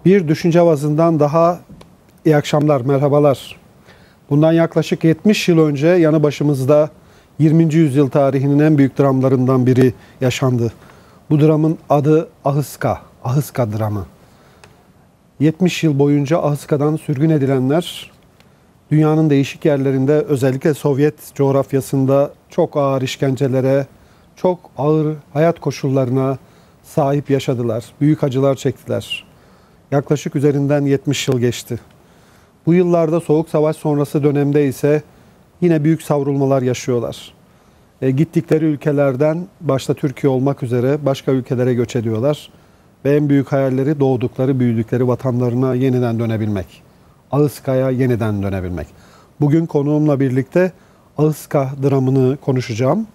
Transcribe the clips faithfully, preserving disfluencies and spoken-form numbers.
Bir düşünce avazından daha iyi akşamlar, merhabalar. Bundan yaklaşık yetmiş yıl önce yanı başımızda yirminci yüzyıl tarihinin en büyük dramlarından biri yaşandı. Bu dramın adı Ahıska, Ahıska dramı. yetmiş yıl boyunca Ahıska'dan sürgün edilenler dünyanın değişik yerlerinde, özellikle Sovyet coğrafyasında çok ağır işkencelere, çok ağır hayat koşullarına sahip yaşadılar. Büyük acılar çektiler. Yaklaşık üzerinden yetmiş yıl geçti. Bu yıllarda Soğuk Savaş sonrası dönemde ise yine büyük savrulmalar yaşıyorlar. E, gittikleri ülkelerden başta Türkiye olmak üzere başka ülkelere göç ediyorlar. Ve en büyük hayalleri doğdukları, büyüdükleri vatanlarına yeniden dönebilmek. Ahıska'ya yeniden dönebilmek. Bugün konuğumla birlikte Ahıska dramını konuşacağım.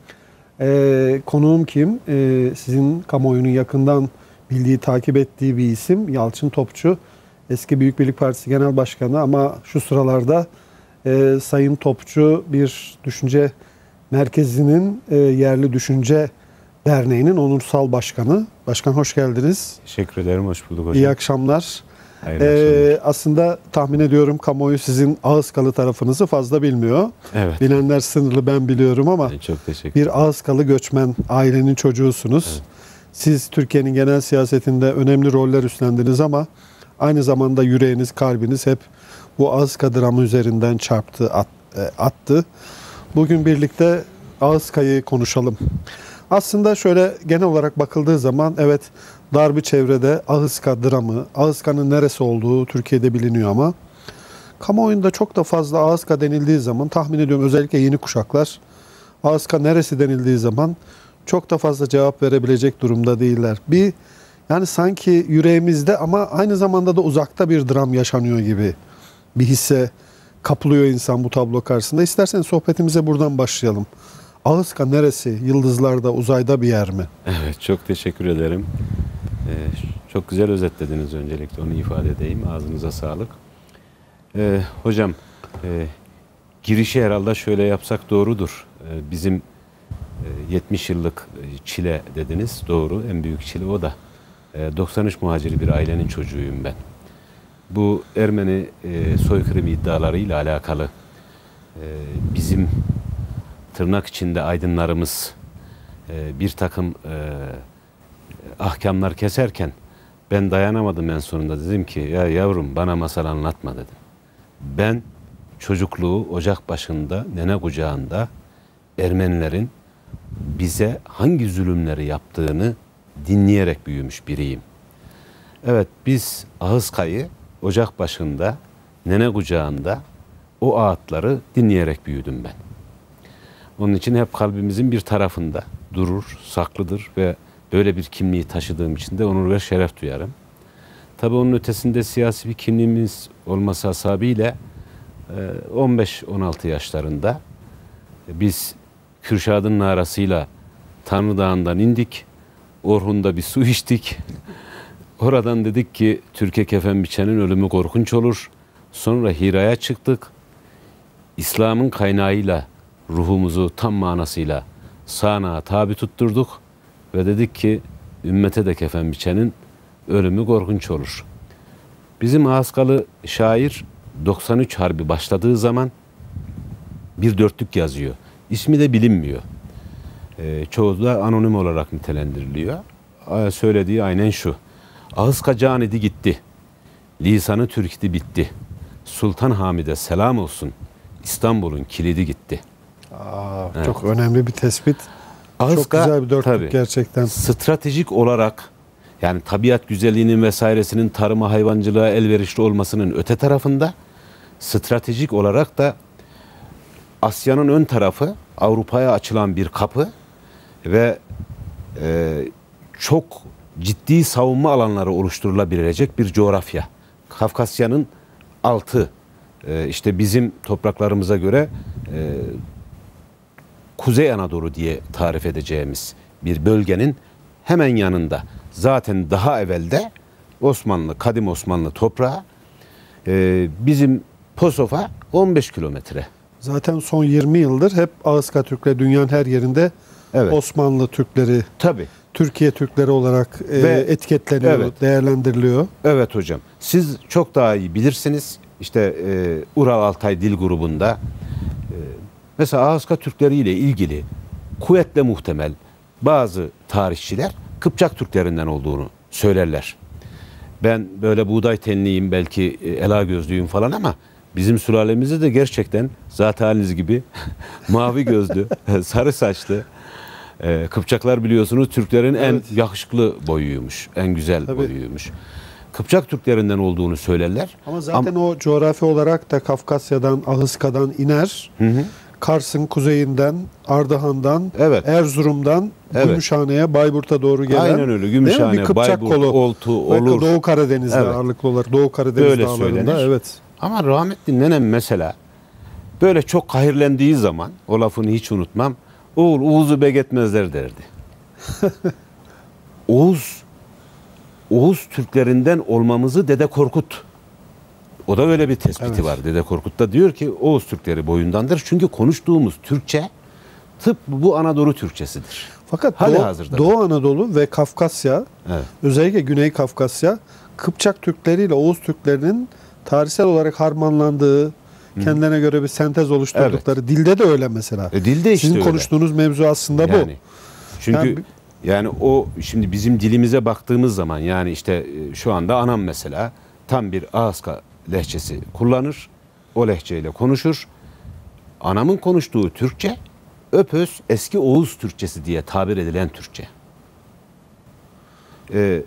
E, konuğum kim? E, sizin kamuoyunun yakından bildiği, takip ettiği bir isim. Yalçın Topçu. Eski Büyük Birlik Partisi Genel Başkanı ama şu sıralarda e, Sayın Topçu bir düşünce merkezinin e, yerli düşünce derneğinin onursal başkanı. Başkan hoş geldiniz. Teşekkür ederim, hoş bulduk hocam. İyi akşamlar. Hayırlı ee, akşamlar. Aslında tahmin ediyorum kamuoyu sizin Ahıskalı tarafınızı fazla bilmiyor. Evet. Bilenler sınırlı, ben biliyorum ama Çok teşekkür ederim. bir Ahıskalı göçmen ailenin çocuğusunuz. Evet. Siz Türkiye'nin genel siyasetinde önemli roller üstlendiniz ama aynı zamanda yüreğiniz, kalbiniz hep bu Ahıska dramı üzerinden çarptı, at, attı. Bugün birlikte Ahıska'yı konuşalım. Aslında şöyle genel olarak bakıldığı zaman evet, dar bir çevrede Ahıska dramı, Ahıska'nın neresi olduğu Türkiye'de biliniyor ama kamuoyunda çok da fazla Ahıska denildiği zaman tahmin ediyorum özellikle yeni kuşaklar Ahıska neresi denildiği zaman çok da fazla cevap verebilecek durumda değiller. Bir yani sanki yüreğimizde ama aynı zamanda da uzakta bir dram yaşanıyor gibi bir hisse kapılıyor insan bu tablo karşısında. İsterseniz sohbetimize buradan başlayalım. Ahıska neresi? Yıldızlarda, uzayda bir yer mi? Evet, çok teşekkür ederim. Ee, çok güzel özetlediniz, öncelikle onu ifade edeyim. Ağzınıza sağlık. Ee, hocam, e, girişi herhalde şöyle yapsak doğrudur. Ee, bizim e, yetmiş yıllık çile dediniz, doğru. En büyük çile o da. E, doksan üç muhaciri bir ailenin çocuğuyum ben. Bu Ermeni e, soykırım iddialarıyla alakalı e, bizim tırnak içinde aydınlarımız e, bir takım e, ahkamlar keserken ben dayanamadım en sonunda. Dedim ki ya yavrum bana masal anlatma dedim. Ben çocukluğu ocak başında, nene kucağında Ermenilerin bize hangi zulümleri yaptığını dinleyerek büyümüş biriyim. Evet, biz Ahıska'yı ocak başında, nene kucağında o ağıtları dinleyerek büyüdüm ben. Onun için hep kalbimizin bir tarafında durur, saklıdır ve böyle bir kimliği taşıdığım için de onur ve şeref duyarım. Tabii onun ötesinde siyasi bir kimliğimiz olması hasebiyle on beş on altı yaşlarında biz Kürşad'ın narasıyla Tanrı Dağı'ndan indik, Orhun'da bir su içtik. Oradan dedik ki Türkiye kefen biçenin ölümü korkunç olur. Sonra Hira'ya çıktık. İslam'ın kaynağıyla ruhumuzu tam manasıyla sağanağa tabi tutturduk ve dedik ki ümmete de kefen biçenin ölümü korkunç olur. Bizim Ahıskalı şair doksan üç Harbi başladığı zaman bir dörtlük yazıyor. İsmi de bilinmiyor. Ee, çoğu da anonim olarak nitelendiriliyor. Ee, söylediği aynen şu: Ahıska can idi gitti, lisanı Türk idi bitti, Sultan Hamid'e selam olsun, İstanbul'un kilidi gitti. Aa, evet. Çok önemli bir tespit. Ahıska, çok güzel bir dörtlük tabii, gerçekten. Stratejik olarak yani tabiat güzelliğinin vesairesinin tarıma, hayvancılığa elverişli olmasının öte tarafında, stratejik olarak da Asya'nın ön tarafı, Avrupa'ya açılan bir kapı ve e, çok ciddi savunma alanları oluşturulabilecek bir coğrafya. Kafkasya'nın altı, e, işte bizim topraklarımıza göre e, Kuzey Anadolu diye tarif edeceğimiz bir bölgenin hemen yanında. Zaten daha evvelde Osmanlı, kadim Osmanlı toprağı, e, bizim Posof'a on beş kilometre. Zaten son yirmi yıldır hep Ahıska Türkleri dünyanın her yerinde, evet, Osmanlı Türkleri tabii Türkiye Türkleri olarak e, Ve- etiketleniyor, evet. değerlendiriliyor. Evet hocam. Siz çok daha iyi bilirsiniz. İşte e, Ural Altay Dil Grubu'nda e, mesela Ahıska Türkleri ile ilgili kuvvetle muhtemel bazı tarihçiler Kıpçak Türklerinden olduğunu söylerler. Ben böyle buğday tenliyim, belki e, ela gözlüyüm falan ama bizim sülalemizde de gerçekten zat haliniz gibi mavi gözlü, sarı saçlı e, Kıpçaklar biliyorsunuz Türklerin en Evet. yakışıklı boyuymuş, en güzel Tabii. boyuymuş. Kıpçak Türklerinden olduğunu söylerler. Ama zaten o coğrafi olarak da Kafkasya'dan, Ahıska'dan iner. Hı hı. Kars'ın kuzeyinden, Ardahan'dan, Evet. Erzurum'dan Evet. Gümüşhane'ye, Bayburt'a doğru gelen. Aynen öyle. Değil mi? Gümüşhane, Bir Kıpçak Bayburt, kolu. Oltu, Belki Olur. Doğu Karadeniz'de Evet. ağırlıklı olarak. Doğu Karadeniz Böyle dağlarında. söylenir. Evet. Ama rahmetli nenem mesela böyle çok kahirlendiği zaman, o lafını hiç unutmam, Oğul Oğuz'u begetmezler derdi. Oğuz, Oğuz Türklerinden olmamızı Dede Korkut, o da öyle bir tespiti Evet. var. Dede Korkut da diyor ki Oğuz Türkleri boyundandır. Çünkü konuştuğumuz Türkçe tıpkı bu Anadolu Türkçesidir. Fakat Hali Doğu, hazırda. Doğu Anadolu ve Kafkasya, Evet. özellikle Güney Kafkasya, Kıpçak Türkleri ile Oğuz Türklerinin tarihsel olarak harmanlandığı, kendilerine göre bir sentez oluşturdukları, dilde de öyle mesela. E, dilde işte Sizin öyle. konuştuğunuz mevzu aslında bu. Yani, çünkü Yani- yani o şimdi bizim dilimize baktığımız zaman yani işte e, şu anda anam mesela tam bir Ahıska lehçesi kullanır. O lehçeyle konuşur. Anamın konuştuğu Türkçe öpöz eski Oğuz Türkçesi diye tabir edilen Türkçe. Ee,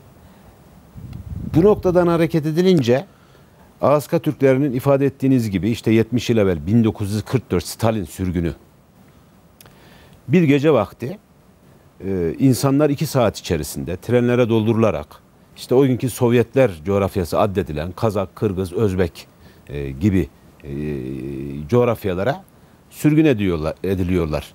bu noktadan hareket edilince Ahıska Türklerinin ifade ettiğiniz gibi işte yetmiş yıl evvel bin dokuz yüz kırk dört Stalin sürgünü. Bir gece vakti e, insanlar iki saat içerisinde trenlere doldurularak işte o günkü Sovyetler coğrafyası addedilen Kazak, Kırgız, Özbek e, gibi e, coğrafyalara sürgün ediyorlar, ediliyorlar.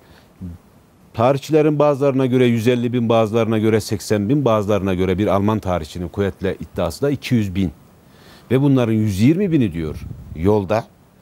Tarihçilerin bazılarına göre yüz elli bin, bazılarına göre seksen bin, bazılarına göre bir Alman tarihçinin kuvvetle iddiası da iki yüz bin. Ve bunların yüz yirmi bini diyor yolda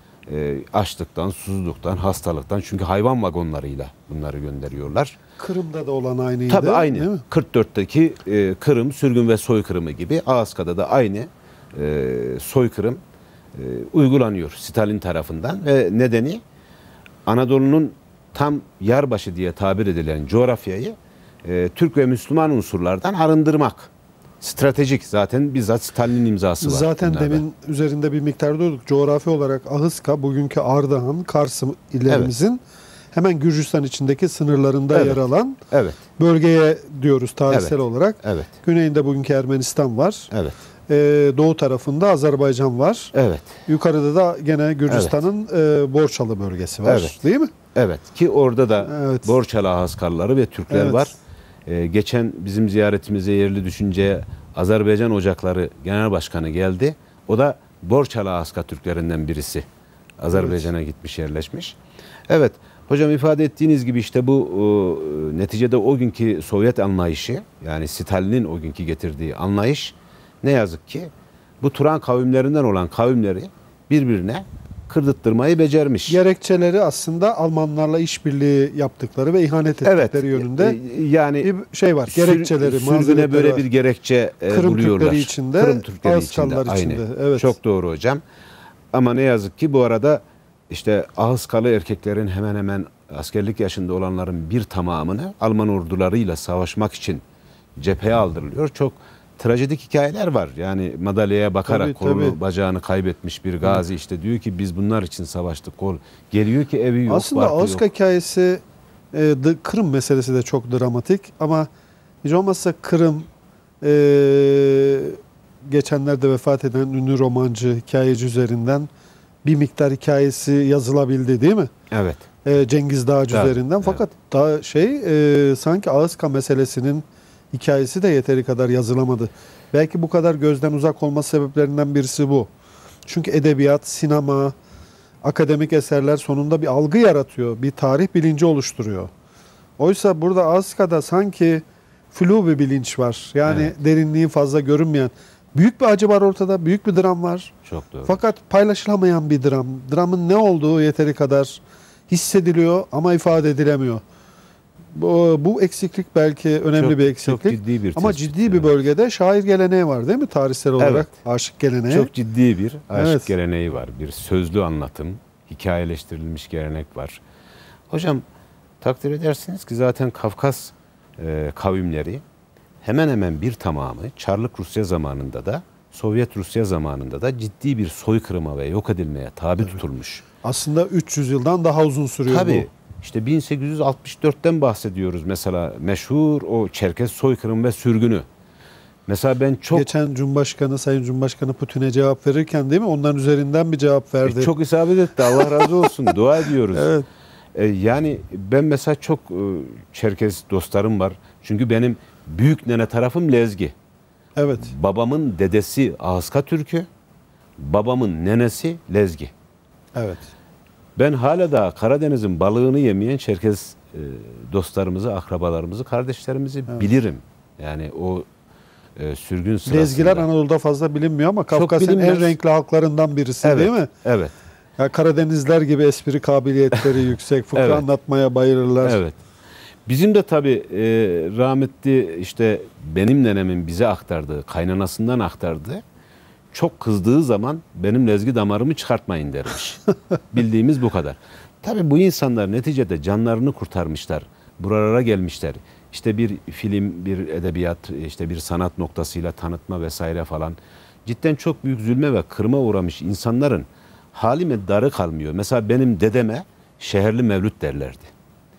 e, açlıktan, susuzluktan, hastalıktan, çünkü hayvan vagonlarıyla bunları gönderiyorlar. Kırım'da da olan aynıydı. Tabii değil aynı. mi? kırk dörtteki e, Kırım, sürgün ve soykırımı gibi Ahıska'da da aynı e, soykırım e, uygulanıyor Stalin tarafından ve nedeni Anadolu'nun tam yarbaşı diye tabir edilen coğrafyayı e, Türk ve Müslüman unsurlardan arındırmak. Stratejik, zaten bizzat Stalin'in imzası var. Zaten bunlarda. demin üzerinde bir miktar durduk. Coğrafi olarak Ahıska, bugünkü Ardahan, Kars illerimizin hemen Gürcistan içindeki sınırlarında Evet. yer alan Evet, bölgeye diyoruz tarihsel Evet. olarak. evet, Güneyinde bugünkü Ermenistan var. evet, Ee, doğu tarafında Azerbaycan var. evet, Yukarıda da gene Gürcistan'ın e, Borçalı bölgesi var. Evet. Değil mi? evet. Ki orada da Evet. Borçalı Ahıskarları ve Türkler Evet. var. Ee, geçen bizim ziyaretimize yerli düşünceye Azerbaycan Ocakları Genel Başkanı geldi. O da Borçalı Ahıska Türklerinden birisi. Azerbaycan'a gitmiş, yerleşmiş. Evet, hocam ifade ettiğiniz gibi işte bu e, neticede o günkü Sovyet anlayışı, yani Stalin'in o günkü getirdiği anlayış ne yazık ki bu Turan kavimlerinden olan kavimleri birbirine kırdırttırmayı becermiş. Gerekçeleri aslında Almanlarla işbirliği yaptıkları ve ihanet ettikleri yönünde e, yani bir şey var. Gerekçeleri, sürgüne mazeretleri böyle var. bir gerekçe e, Kırım buluyorlar. Türkleri içinde, Kırım Türkleri içinde. Ahıskallar Aynı. içinde, evet. Çok doğru hocam. Ama ne yazık ki bu arada işte Ahıskalı erkeklerin hemen hemen askerlik yaşında olanların bir tamamını Alman ordularıyla savaşmak için cepheye aldırılıyor. Çok trajedik hikayeler var. Yani madalyaya bakarak Tabii, kolunu tabii. bacağını kaybetmiş bir gazi işte diyor ki biz bunlar için savaştık. Kol geliyor ki evi yok, Aslında barkı Ahıska yok. hikayesi, e, dı- Kırım meselesi de çok dramatik ama hiç olmazsa Kırım e, geçenlerde vefat eden ünlü romancı, hikayeci üzerinden bir miktar hikayesi yazılabildi değil mi? Evet. E, Cengiz Dağcı Tabii, üzerinden. evet. Fakat daha şey e, sanki Ahıska meselesinin hikayesi de yeteri kadar yazılamadı. Belki bu kadar gözden uzak olması sebeplerinden birisi bu. Çünkü edebiyat, sinema, akademik eserler sonunda bir algı yaratıyor. Bir tarih bilinci oluşturuyor. Oysa burada Ahıska'da sanki flu bir bilinç var. Yani Evet. derinliği fazla görünmeyen. Büyük bir acı var ortada, büyük bir dram var. Çok doğru. Fakat paylaşılamayan bir dram. Dramın ne olduğu yeteri kadar hissediliyor ama ifade edilemiyor. Bu, bu eksiklik belki önemli Çok- bir eksiklik. çok ciddi bir Ama tespit, ciddi bir evet. bölgede şair geleneği var değil mi? Tarihsel olarak Evet. aşık geleneği. Çok ciddi bir aşk Evet. geleneği var. Bir sözlü anlatım, hikayeleştirilmiş gelenek var. Hocam takdir edersiniz ki zaten Kafkas e, kavimleri hemen hemen bir tamamı Çarlık Rusya zamanında da Sovyet Rusya zamanında da ciddi bir soykırıma ve yok edilmeye tabi tutulmuş. Aslında üç yüz yıldan daha uzun sürüyor Tabii. bu. İşte bin sekiz yüz altmış dörtten bahsediyoruz mesela, meşhur o Çerkes soykırım ve sürgünü. Mesela ben çok Geçen Cumhurbaşkanı, Sayın Cumhurbaşkanı Putin'e cevap verirken değil mi? Onların üzerinden bir cevap verdi. E, çok isabet etti. Allah razı olsun. Dua ediyoruz. Evet. E, yani ben mesela çok e, Çerkes dostlarım var. Çünkü benim büyük nene tarafım Lezgi. Evet. Babamın dedesi Ağızka Türkü, babamın nenesi Lezgi. Evet. Ben hala da Karadeniz'in balığını yemeyen Çerkes e, dostlarımızı, akrabalarımızı, kardeşlerimizi Evet. bilirim. Yani o e, sürgün sırasında. Lezgiler Anadolu'da fazla bilinmiyor ama Kafkas'ın en bilinmez. renkli halklarından birisi Evet, değil mi? Evet. Ya Karadenizler gibi espri kabiliyetleri yüksek, fıkra Evet. anlatmaya bayılırlar. Evet. Bizim de tabii e, rahmetli işte benim nenemin bize aktardığı, kaynanasından aktardığı, çok kızdığı zaman benim lezgi damarımı çıkartmayın dermiş. Bildiğimiz bu kadar. Tabii bu insanlar neticede canlarını kurtarmışlar. Buralara gelmişler. İşte bir film, bir edebiyat, işte bir sanat noktasıyla tanıtma vesaire falan. Cidden çok büyük zulme ve kırıma uğramış insanların hali meddarı kalmıyor. Mesela benim dedeme şehirli mevlüt derlerdi.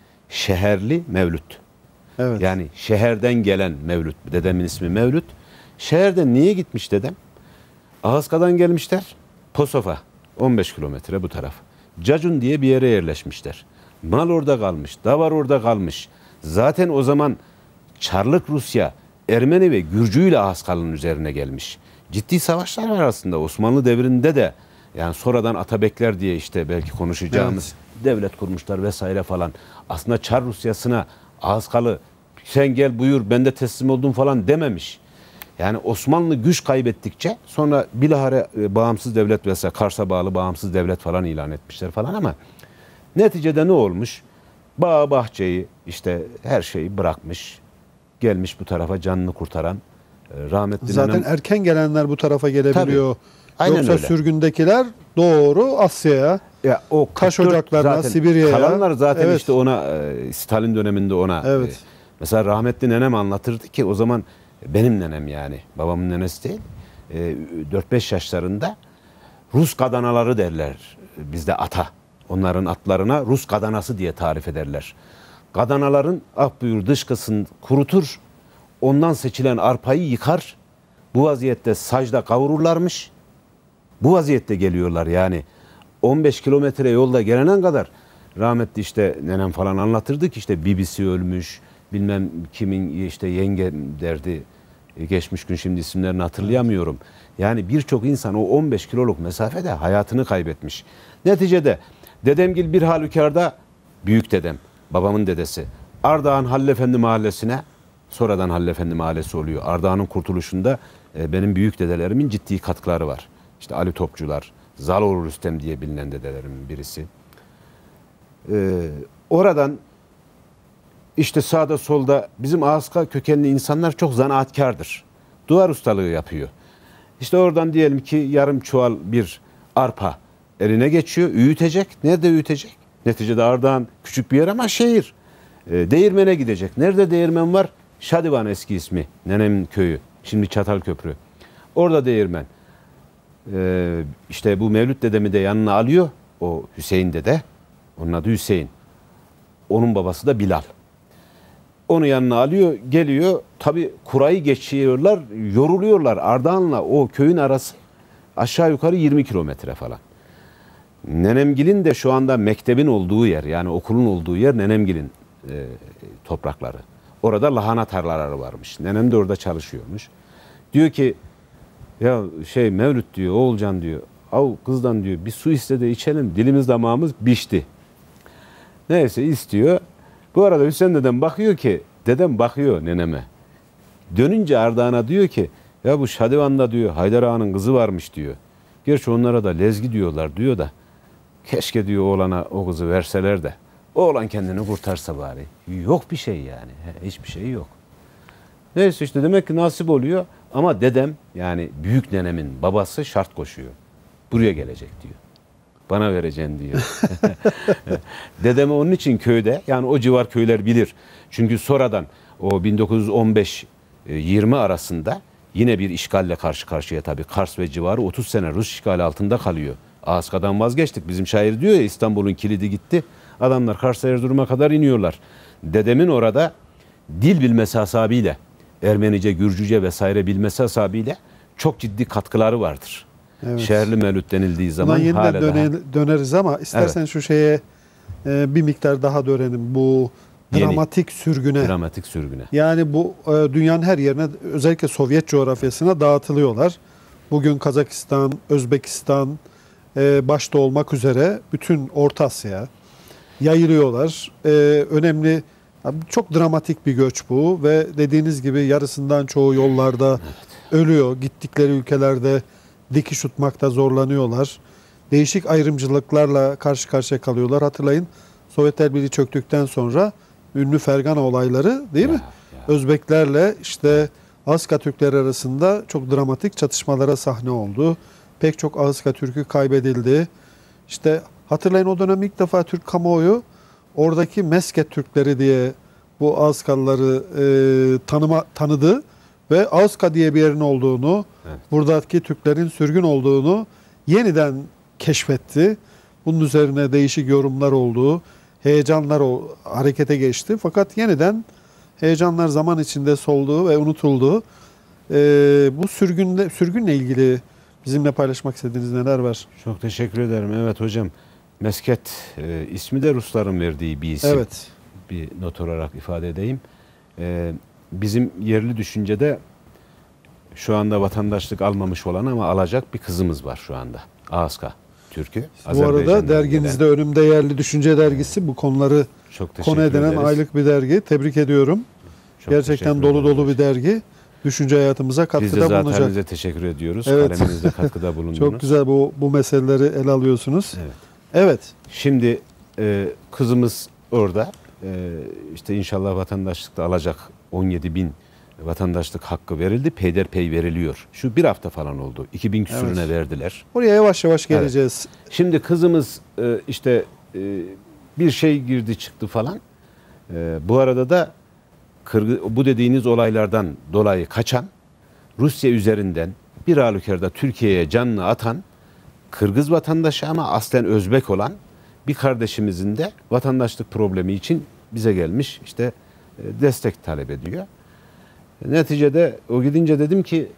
Şehirli mevlüt. Evet. Yani şehirden gelen mevlüt. Dedemin ismi Mevlüt. Şehirden niye gitmiş dedem? Ağızka'dan gelmişler. Posof'a. on beş kilometre bu taraf. Cacun diye bir yere yerleşmişler. Mal orada kalmış. Davar orada kalmış. Zaten o zaman Çarlık Rusya Ermeni ve Gürcü ile Ağızkalı'nın üzerine gelmiş. Ciddi savaşlar var aslında. Osmanlı devrinde de, yani sonradan Atabekler diye işte belki konuşacağımız devlet kurmuşlar vesaire falan. Aslında Çar Rusyası'na Ağızkalı sen gel buyur ben de teslim oldum falan dememiş. Yani Osmanlı güç kaybettikçe sonra bilahare e, bağımsız devlet vesaire Kars'a bağlı bağımsız devlet falan ilan etmişler falan ama neticede ne olmuş? Bağ bahçeyi işte her şeyi bırakmış. Gelmiş bu tarafa canını kurtaran e, rahmetli Zaten nenem- erken gelenler bu tarafa gelebiliyor. Tabii. Aynen Yoksa öyle. sürgündekiler doğru Asya'ya. Ya o Taş kırk dört ocaklarına, zaten, Sibirya'ya. kalanlar zaten Evet. işte ona e, Stalin döneminde ona Evet. e, mesela rahmetli nenem anlatırdı ki o zaman benim nenem yani babamın nenesi değil e, dört beş yaşlarında Rus kadanaları derler bizde ata. Onların atlarına Rus kadanası diye tarif ederler. Kadanaların ah buyur dışkısını kurutur, ondan seçilen arpayı yıkar. Bu vaziyette sacda kavururlarmış. Bu vaziyette geliyorlar yani. on beş kilometre yolda gelene kadar rahmetli işte nenem falan anlatırdı ki işte bibisi ölmüş, bilmem kimin işte yenge derdi. E, geçmiş gün şimdi isimlerini hatırlayamıyorum. Yani birçok insan o on beş kiloluk mesafede hayatını kaybetmiş. Neticede dedemgil bir halükarda büyük dedem, babamın dedesi Ardahan Hallefendi Mahallesi'ne, sonradan Hallefendi Mahallesi oluyor. Ardahan'ın kurtuluşunda e, benim büyük dedelerimin ciddi katkıları var. İşte Ali Topçular, Zaloğlu Rüstem diye bilinen dedelerimin birisi. Ee, oradan işte sağda solda bizim Ağızka kökenli insanlar çok zanaatkardır. Duvar ustalığı yapıyor. İşte oradan diyelim ki yarım çuval bir arpa eline geçiyor, öğütecek. Nerede öğütecek? Neticede Ardahan küçük bir yer ama şehir. Ee, değirmene gidecek. Nerede değirmen var? Şadivan eski ismi. Nenemin köyü. Şimdi Çatalköprü. Orada değirmen. Ee, işte bu Mevlüt dedemi de yanına alıyor. O Hüseyin dede. Onun adı Hüseyin. Onun babası da Bilal. Onu yanına alıyor, geliyor. Tabii kurayı geçiyorlar, yoruluyorlar. Ardahan'la o köyün arası aşağı yukarı yirmi kilometre falan. Nenemgil'in de şu anda mektebin olduğu yer, yani okulun olduğu yer Nenemgil'in e, toprakları. Orada lahana tarlaları varmış. Nenem de orada çalışıyormuş. Diyor ki ya şey Mevlüt diyor, Oğulcan diyor, av kızdan diyor bir su iste de içelim, dilimiz damağımız bişti. Neyse istiyor. Bu arada Hüseyin dedem bakıyor ki, dedem bakıyor neneme. Dönünce Ardahan'a diyor ki, ya bu Şadivan'da diyor Haydar Ağa'nın kızı varmış diyor. Gerçi onlara da lezgi diyorlar diyor da, keşke diyor oğlana o kızı verseler de Oğlan kendini kurtarsa bari. Yok bir şey yani. Hiçbir şey yok. Neyse işte demek ki nasip oluyor. Ama dedem yani büyük nenemin babası şart koşuyor. Buraya gelecek diyor. Bana vereceksin diyor. Dedemi onun için köyde, yani o civar köyler bilir. Çünkü sonradan o bin dokuz yüz on beş yirmi arasında yine bir işgalle karşı karşıya tabii. Kars ve civarı otuz sene Rus işgali altında kalıyor. Ağızka'dan vazgeçtik. Bizim şair diyor ya, İstanbul'un kilidi gitti. Adamlar Kars'a, Erzurum'a kadar iniyorlar. Dedemin orada dil bilmesi hasabıyla, Ermenice, Gürcüce vesaire bilmesi hasabıyla çok ciddi katkıları vardır. Evet. Şehirli Mevlüt denildiği zaman yeniden hala döne, daha... döneriz ama istersen evet. şu şeye e, bir miktar daha dönelim. Bu Yeni, dramatik sürgüne. Dramatik sürgüne. Yani bu e, dünyanın her yerine, özellikle Sovyet coğrafyasına dağıtılıyorlar. Bugün Kazakistan, Özbekistan e, başta olmak üzere bütün Orta Asya yayılıyorlar. E, önemli, çok dramatik bir göç bu ve dediğiniz gibi yarısından çoğu yollarda evet. ölüyor. Gittikleri ülkelerde dikiş tutmakta zorlanıyorlar. Değişik ayrımcılıklarla karşı karşıya kalıyorlar. Hatırlayın, Sovyetler Birliği çöktükten sonra ünlü Fergana olayları değil ya, mi? Ya. Özbeklerle işte Ağızka Türkleri arasında çok dramatik çatışmalara sahne oldu. Pek çok Ağızka Türk'ü kaybedildi. İşte hatırlayın, o dönem ilk defa Türk kamuoyu oradaki Mesket Türkleri diye bu Ağızkalıları e, tanıma, tanıdı ve Ağızka diye bir yerin olduğunu, evet. buradaki Türklerin sürgün olduğunu yeniden keşfetti. Bunun üzerine değişik yorumlar oldu. Heyecanlar o, harekete geçti. Fakat yeniden heyecanlar zaman içinde soldu ve unutuldu. Ee, bu sürgünle, sürgünle ilgili bizimle paylaşmak istediğiniz neler var? Çok teşekkür ederim. Evet hocam. Mesket e, ismi de Rusların verdiği bir isim. Evet. Bir not olarak ifade edeyim. E, bizim yerli düşüncede şu anda vatandaşlık almamış olan ama alacak bir kızımız var şu anda. Ağızka Türk'ü. Bu arada derginizde gelen, önümde Yerli Düşünce dergisi, bu konuları konu edinen ederiz. aylık bir dergi. Tebrik ediyorum. Çok gerçekten dolu dolu bir dergi. Düşünce hayatımıza katkıda bulunacak. Biz de zaten bize teşekkür ediyoruz. Evet. Kaleminizde katkıda bulundunuz. Çok güzel bu bu meseleleri ele alıyorsunuz. Evet. Evet. Şimdi e, kızımız orada. E, işte inşallah vatandaşlık da alacak. on yedi bin vatandaşlık hakkı verildi. Peyderpey veriliyor. Şu bir hafta falan oldu. iki bin küsürüne evet. verdiler. Oraya yavaş yavaş geleceğiz. Evet. Şimdi kızımız e, işte e, bir şey girdi çıktı falan. E, bu arada da Kırgı, bu dediğiniz olaylardan dolayı kaçan, Rusya üzerinden bir halükarda Türkiye'ye canını atan Kırgız vatandaşı ama aslen Özbek olan bir kardeşimizin de vatandaşlık problemi için bize gelmiş, işte destek talep ediyor. Neticede o gidince dedim ki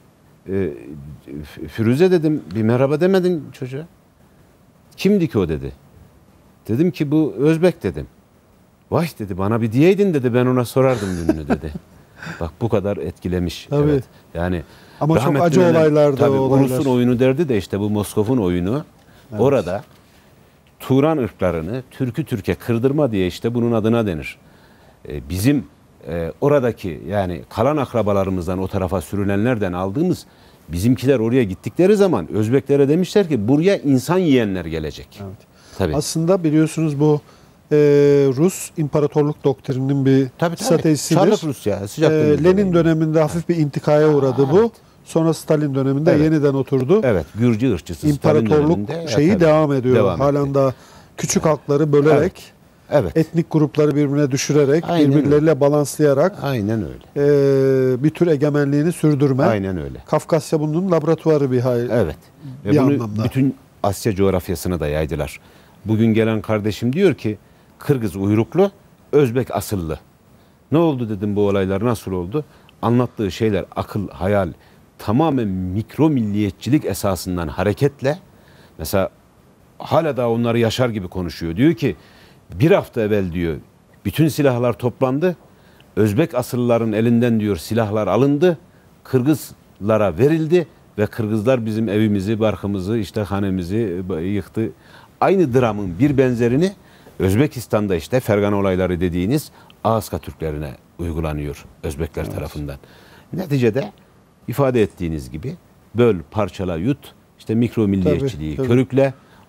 Firuze dedim, bir merhaba demedin çocuğa. Kimdi ki o dedi. Dedim ki bu Özbek dedim. Vay dedi, bana bir diyeydin dedi, ben ona sorardım gününü dedi. Bak bu kadar etkilemiş. Tabii. Evet. Yani ama çok acı olaylarda tabii, o olaylar. Ulus'un oyunu derdi de işte bu Moskov'un oyunu. Evet. Orada Turan ırklarını Türk'ü Türk'e kırdırma diye işte bunun adına denir. Ee, bizim e, oradaki yani kalan akrabalarımızdan o tarafa sürülenlerden aldığımız, bizimkiler oraya gittikleri zaman Özbeklere demişler ki buraya insan yiyenler gelecek. Evet. Tabii. Aslında biliyorsunuz bu Ee, Rus imparatorluk doktrininin bir tabii, tabii. stratejisidir. Çarlık Rusya, sıcak ee, Lenin döneminde hafif bir intikaya uğradı Aa, bu. Evet. Sonra Stalin döneminde evet. yeniden oturdu. Evet, Gürcü ırkçısı İmparatorluk şeyi ya, devam ediyor. Devam Halen daha küçük evet. halkları bölerek, evet. Evet. etnik grupları birbirine düşürerek, Aynen birbirleriyle öyle. balanslayarak Aynen öyle. E, bir tür egemenliğini sürdürme. Aynen öyle. Kafkasya bunun laboratuvarı bir hayır. Evet. Ve bir bunu anlamda. Bütün Asya coğrafyasına da yaydılar. Bugün gelen kardeşim diyor ki Kırgız uyruklu, Özbek asıllı. Ne oldu dedim, bu olaylar nasıl oldu? Anlattığı şeyler akıl, hayal, tamamen mikro milliyetçilik esasından hareketle, mesela hala da onları yaşar gibi konuşuyor. Diyor ki bir hafta evvel diyor bütün silahlar toplandı, Özbek asıllıların elinden diyor silahlar alındı, Kırgızlara verildi ve Kırgızlar bizim evimizi, barkımızı, işte hanemizi yıktı. Aynı dramın bir benzerini Özbekistan'da işte Fergana olayları dediğiniz Ağızka Türklerine uygulanıyor Özbekler evet. tarafından. Neticede ifade ettiğiniz gibi böl, parçala, yut, işte mikro milliyetçiliği tabii, tabii. körükle,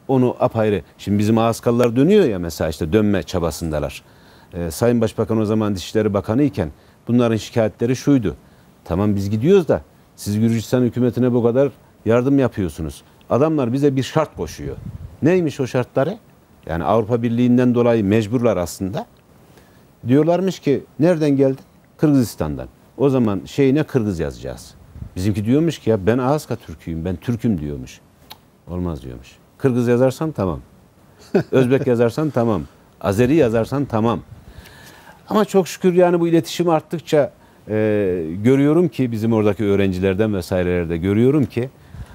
onu apayrı. Şimdi bizim Ağızkalılar dönüyor ya mesela, işte dönme çabasındalar. Ee, Sayın Başbakan o zaman Dışişleri Bakanı iken bunların şikayetleri şuydu. Tamam biz gidiyoruz da siz Gürcistan hükümetine bu kadar yardım yapıyorsunuz. Adamlar bize bir şart koşuyor. Neymiş o şartları? Yani Avrupa Birliği'nden dolayı mecburlar aslında. Diyorlarmış ki nereden geldin? Kırgızistan'dan. O zaman şeyine Kırgız yazacağız. Bizimki diyormuş ki ya ben Ağızka Türk'üyüm, ben Türk'üm diyormuş. Cık, olmaz diyormuş. Kırgız yazarsan tamam. Özbek yazarsan tamam. Azeri yazarsan tamam. Ama çok şükür yani bu iletişim arttıkça e, görüyorum ki bizim oradaki öğrencilerden vesairelerde görüyorum ki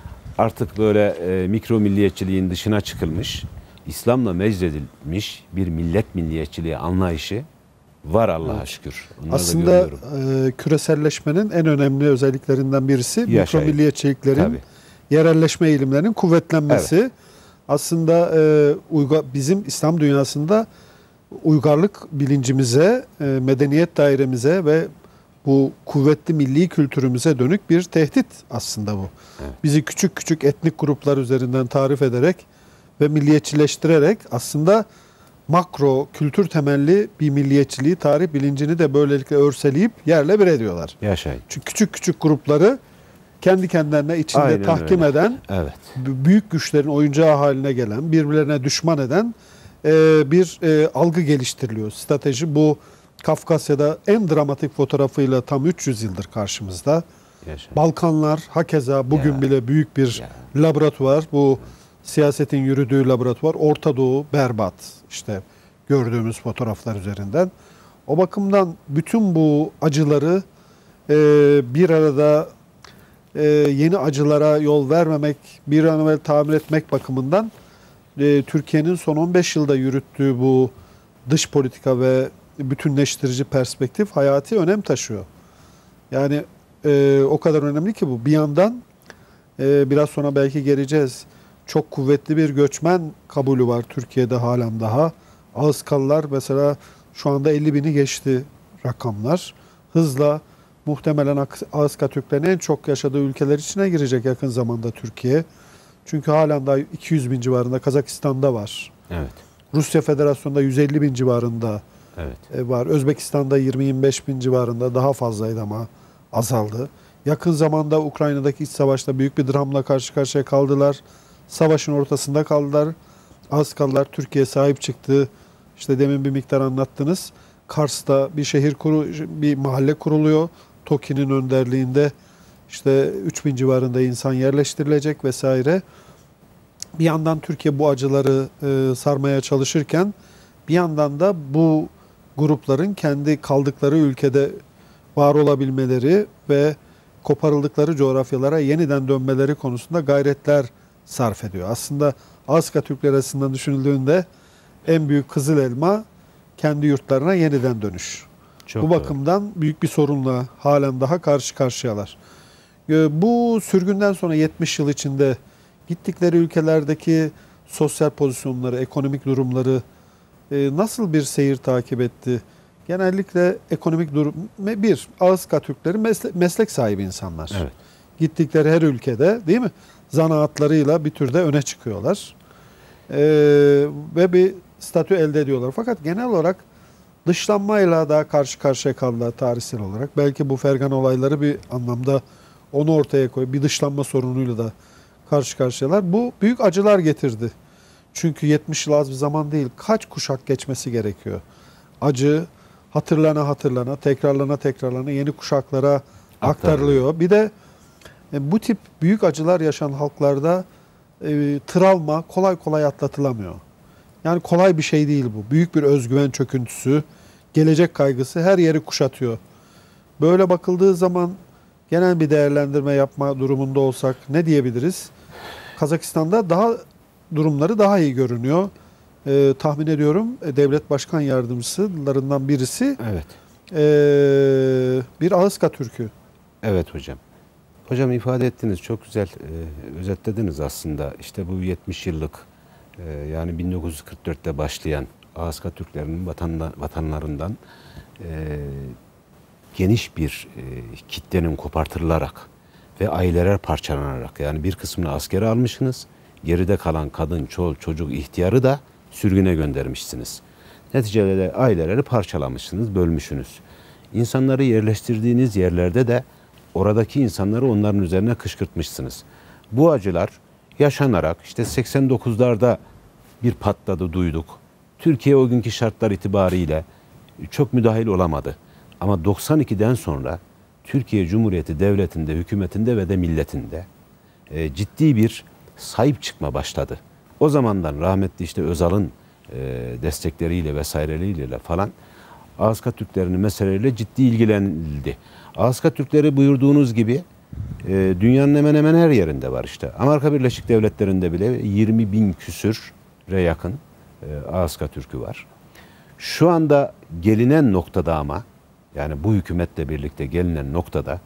artık böyle e, mikro milliyetçiliğin dışına çıkılmış, İslam'la mecredilmiş bir millet milliyetçiliği anlayışı var Allah'a evet. şükür. Onları aslında e, küreselleşmenin en önemli özelliklerinden birisi Yaşayın. mikro milliyetçiliklerin, Tabii. yerelleşme eğilimlerinin kuvvetlenmesi. Evet. Aslında e, uyga, bizim İslam dünyasında uygarlık bilincimize, e, medeniyet dairemize ve bu kuvvetli milli kültürümüze dönük bir tehdit aslında bu. Evet. Bizi küçük küçük etnik gruplar üzerinden tarif ederek ve milliyetçileştirerek aslında makro kültür temelli bir milliyetçiliği, tarih bilincini de böylelikle örseleyip yerle bir ediyorlar. Yaşayın. Çünkü küçük küçük grupları kendi kendilerine içinde Aynen tahkim öyle. eden, evet. büyük güçlerin oyuncağı haline gelen, birbirlerine düşman eden e, bir e, algı geliştiriliyor. Strateji bu. Kafkasya'da en dramatik fotoğrafıyla tam üç yüz yıldır karşımızda. Yaşayın. Balkanlar hakeza bugün ya. bile büyük bir ya. laboratuvar. Bu siyasetin yürüdüğü laboratuvar. Orta Doğu berbat. İşte gördüğümüz fotoğraflar üzerinden. O bakımdan bütün bu acıları e, bir arada e, yeni acılara yol vermemek, bir an evvel tamir etmek bakımından e, Türkiye'nin son on beş yılda yürüttüğü bu dış politika ve bütünleştirici perspektif hayati önem taşıyor. Yani e, o kadar önemli ki bu. Bir yandan e, biraz sonra belki geleceğiz. Çok kuvvetli bir göçmen kabulü var Türkiye'de halen daha. Ağızkalılar mesela şu anda elli bini geçti rakamlar. Hızla muhtemelen Ağızka Türklerin en çok yaşadığı ülkeler içine girecek yakın zamanda Türkiye. Çünkü halen daha iki yüz bin civarında Kazakistan'da var. Evet. Rusya Federasyonu'nda yüz elli bin civarında evet. var. Özbekistan'da yirmi yirmi beş bin civarında, daha fazlaydı ama azaldı. Yakın zamanda Ukrayna'daki iç savaşta büyük bir dramla karşı karşıya kaldılar. Savaşın ortasında kaldılar. Ağızkalılar Türkiye sahip çıktı. İşte demin bir miktar anlattınız. Kars'ta bir şehir kuru, bir mahalle kuruluyor. TOKİ'nin önderliğinde işte üç bin civarında insan yerleştirilecek vesaire. Bir yandan Türkiye bu acıları e, sarmaya çalışırken bir yandan da bu grupların kendi kaldıkları ülkede var olabilmeleri ve koparıldıkları coğrafyalara yeniden dönmeleri konusunda gayretler sarf ediyor. Aslında Ağızka Türkleri arasından düşünüldüğünde en büyük kızıl elma kendi yurtlarına yeniden dönüş. Çok bu bakımdan doğru. büyük bir sorunla halen daha karşı karşıyalar. Bu sürgünden sonra yetmiş yıl içinde gittikleri ülkelerdeki sosyal pozisyonları, ekonomik durumları nasıl bir seyir takip etti? Genellikle ekonomik durum, bir, Ağızka Türkleri meslek, meslek sahibi insanlar. Evet. Gittikleri her ülkede değil mi? Zanaatlarıyla bir türde öne çıkıyorlar. Ee, ve bir statü elde ediyorlar. Fakat genel olarak dışlanmayla da karşı karşıya kaldılar tarihsel olarak. Belki bu Fergana olayları bir anlamda onu ortaya koyuyor. Bir dışlanma sorunuyla da karşı karşıyalar. Bu büyük acılar getirdi. Çünkü yetmiş yıl az bir zaman değil. Kaç kuşak geçmesi gerekiyor? Acı hatırlana hatırlana, tekrarlana tekrarlana yeni kuşaklara aktarılıyor. Bir de e, bu tip büyük acılar yaşayan halklarda e, travma kolay kolay atlatılamıyor. Yani kolay bir şey değil bu. Büyük bir özgüven çöküntüsü, gelecek kaygısı her yeri kuşatıyor. Böyle bakıldığı zaman genel bir değerlendirme yapma durumunda olsak ne diyebiliriz? Kazakistan'da daha durumları daha iyi görünüyor. Ee, tahmin ediyorum devlet başkan yardımcılarından birisi evet. ee, bir Ağızka Türk'ü. Evet hocam. Hocam ifade ettiniz, çok güzel e, özetlediniz aslında. İşte bu yetmiş yıllık e, yani bin dokuz yüz kırk dörtte başlayan Ağızka Türklerinin vatanla, vatanlarından e, geniş bir e, kitlenin kopartırılarak ve aileler parçalanarak, yani bir kısmını askere almışsınız, geride kalan kadın, çol, çocuk, ihtiyarı da sürgüne göndermişsiniz. Neticede aileleri parçalamışsınız, bölmüşsünüz. İnsanları yerleştirdiğiniz yerlerde de oradaki insanları onların üzerine kışkırtmışsınız. Bu acılar yaşanarak işte seksen dokuzlarda bir patladı, duyduk. Türkiye o günkü şartlar itibariyle çok müdahil olamadı. Ama doksan ikiden sonra Türkiye Cumhuriyeti Devleti'nde, hükümetinde ve de milletinde e, ciddi bir sahip çıkma başladı. O zamandan rahmetli işte Özal'ın e, destekleriyle vesaireleriyle falan Ağızka Türklerinin meseleleriyle ciddi ilgilenildi. Ağızka Türkleri buyurduğunuz gibi e, dünyanın hemen hemen her yerinde var işte. Amerika Birleşik Devletleri'nde bile yirmi bin küsüre yakın e, Ağızka Türk'ü var. Şu anda gelinen noktada ama yani bu hükümetle birlikte gelinen noktada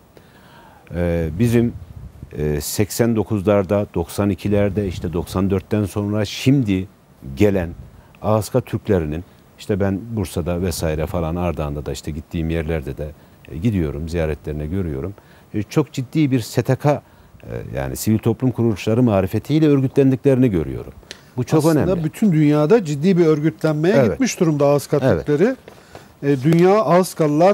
e, bizim e, seksen dokuzlarda, doksan ikilerde, işte doksan dörtten sonra şimdi gelen Ağızka Türklerinin işte ben Bursa'da vesaire falan Ardahan'da da işte gittiğim yerlerde de e, gidiyorum, ziyaretlerine görüyorum. E, çok ciddi bir S T K e, yani sivil toplum kuruluşları marifetiyle örgütlendiklerini görüyorum. Bu çok Aslında önemli. Aslında bütün dünyada ciddi bir örgütlenmeye evet. gitmiş durumda Ağızka evet. Türkleri. E, Dünya Ağızkalılar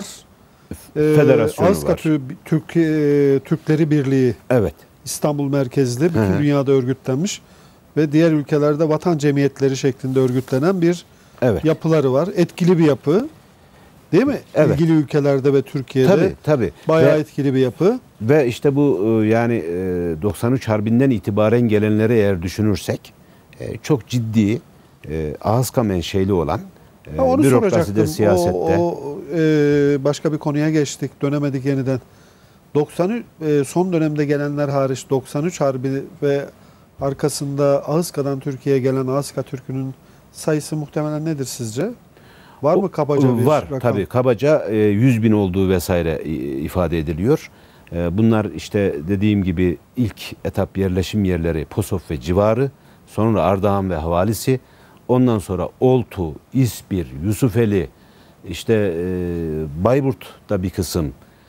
e, Federasyonu Ağızka var. Türk, e, Türkleri Birliği evet. İstanbul merkezli bütün Hı-hı. dünyada örgütlenmiş ve diğer ülkelerde vatan cemiyetleri şeklinde örgütlenen bir evet. yapıları var. Etkili bir yapı. Değil mi? Evet. İlgili ülkelerde ve Türkiye'de tabii, tabii. bayağı ve, etkili bir yapı. Ve işte bu yani doksan üç Harbi'nden itibaren gelenleri eğer düşünürsek çok ciddi Ağızka menşeli olan ha, onu bürokraside, siyasette. O, o, e, başka bir konuya geçtik. Dönemedik yeniden. doksan üç e, son dönemde gelenler hariç doksan üç Harbi ve arkasında Ağızka'dan Türkiye'ye gelen Ağızka Türk'ünün sayısı muhtemelen nedir sizce? Var mı kabaca bir var, rakam? Tabii kabaca yüz bin olduğu vesaire ifade ediliyor. Bunlar işte dediğim gibi ilk etap yerleşim yerleri Posof ve civarı, sonra Ardahan ve havalisi, ondan sonra Oltu, İspir, Yusufeli, işte Bayburt'ta bir kısım,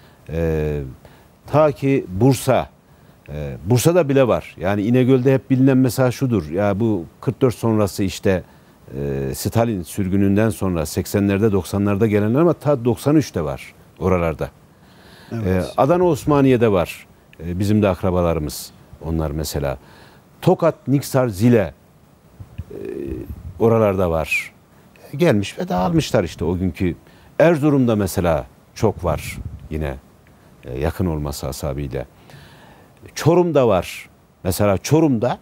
ta ki Bursa, Bursa'da bile var. Yani İnegöl'de hep bilinen mesela şudur, ya bu kırk dört sonrası işte Stalin sürgününden sonra seksenlerde doksanlarda gelenler ama ta doksan üçte var oralarda. Evet. Adana Osmaniye'de var. Bizim de akrabalarımız onlar mesela. Tokat, Niksar, Zile oralarda var. Gelmiş ve dağılmışlar işte o günkü. Erzurum'da mesela çok var yine yakın olması hasabıyla. Çorum'da var. Mesela Çorum'da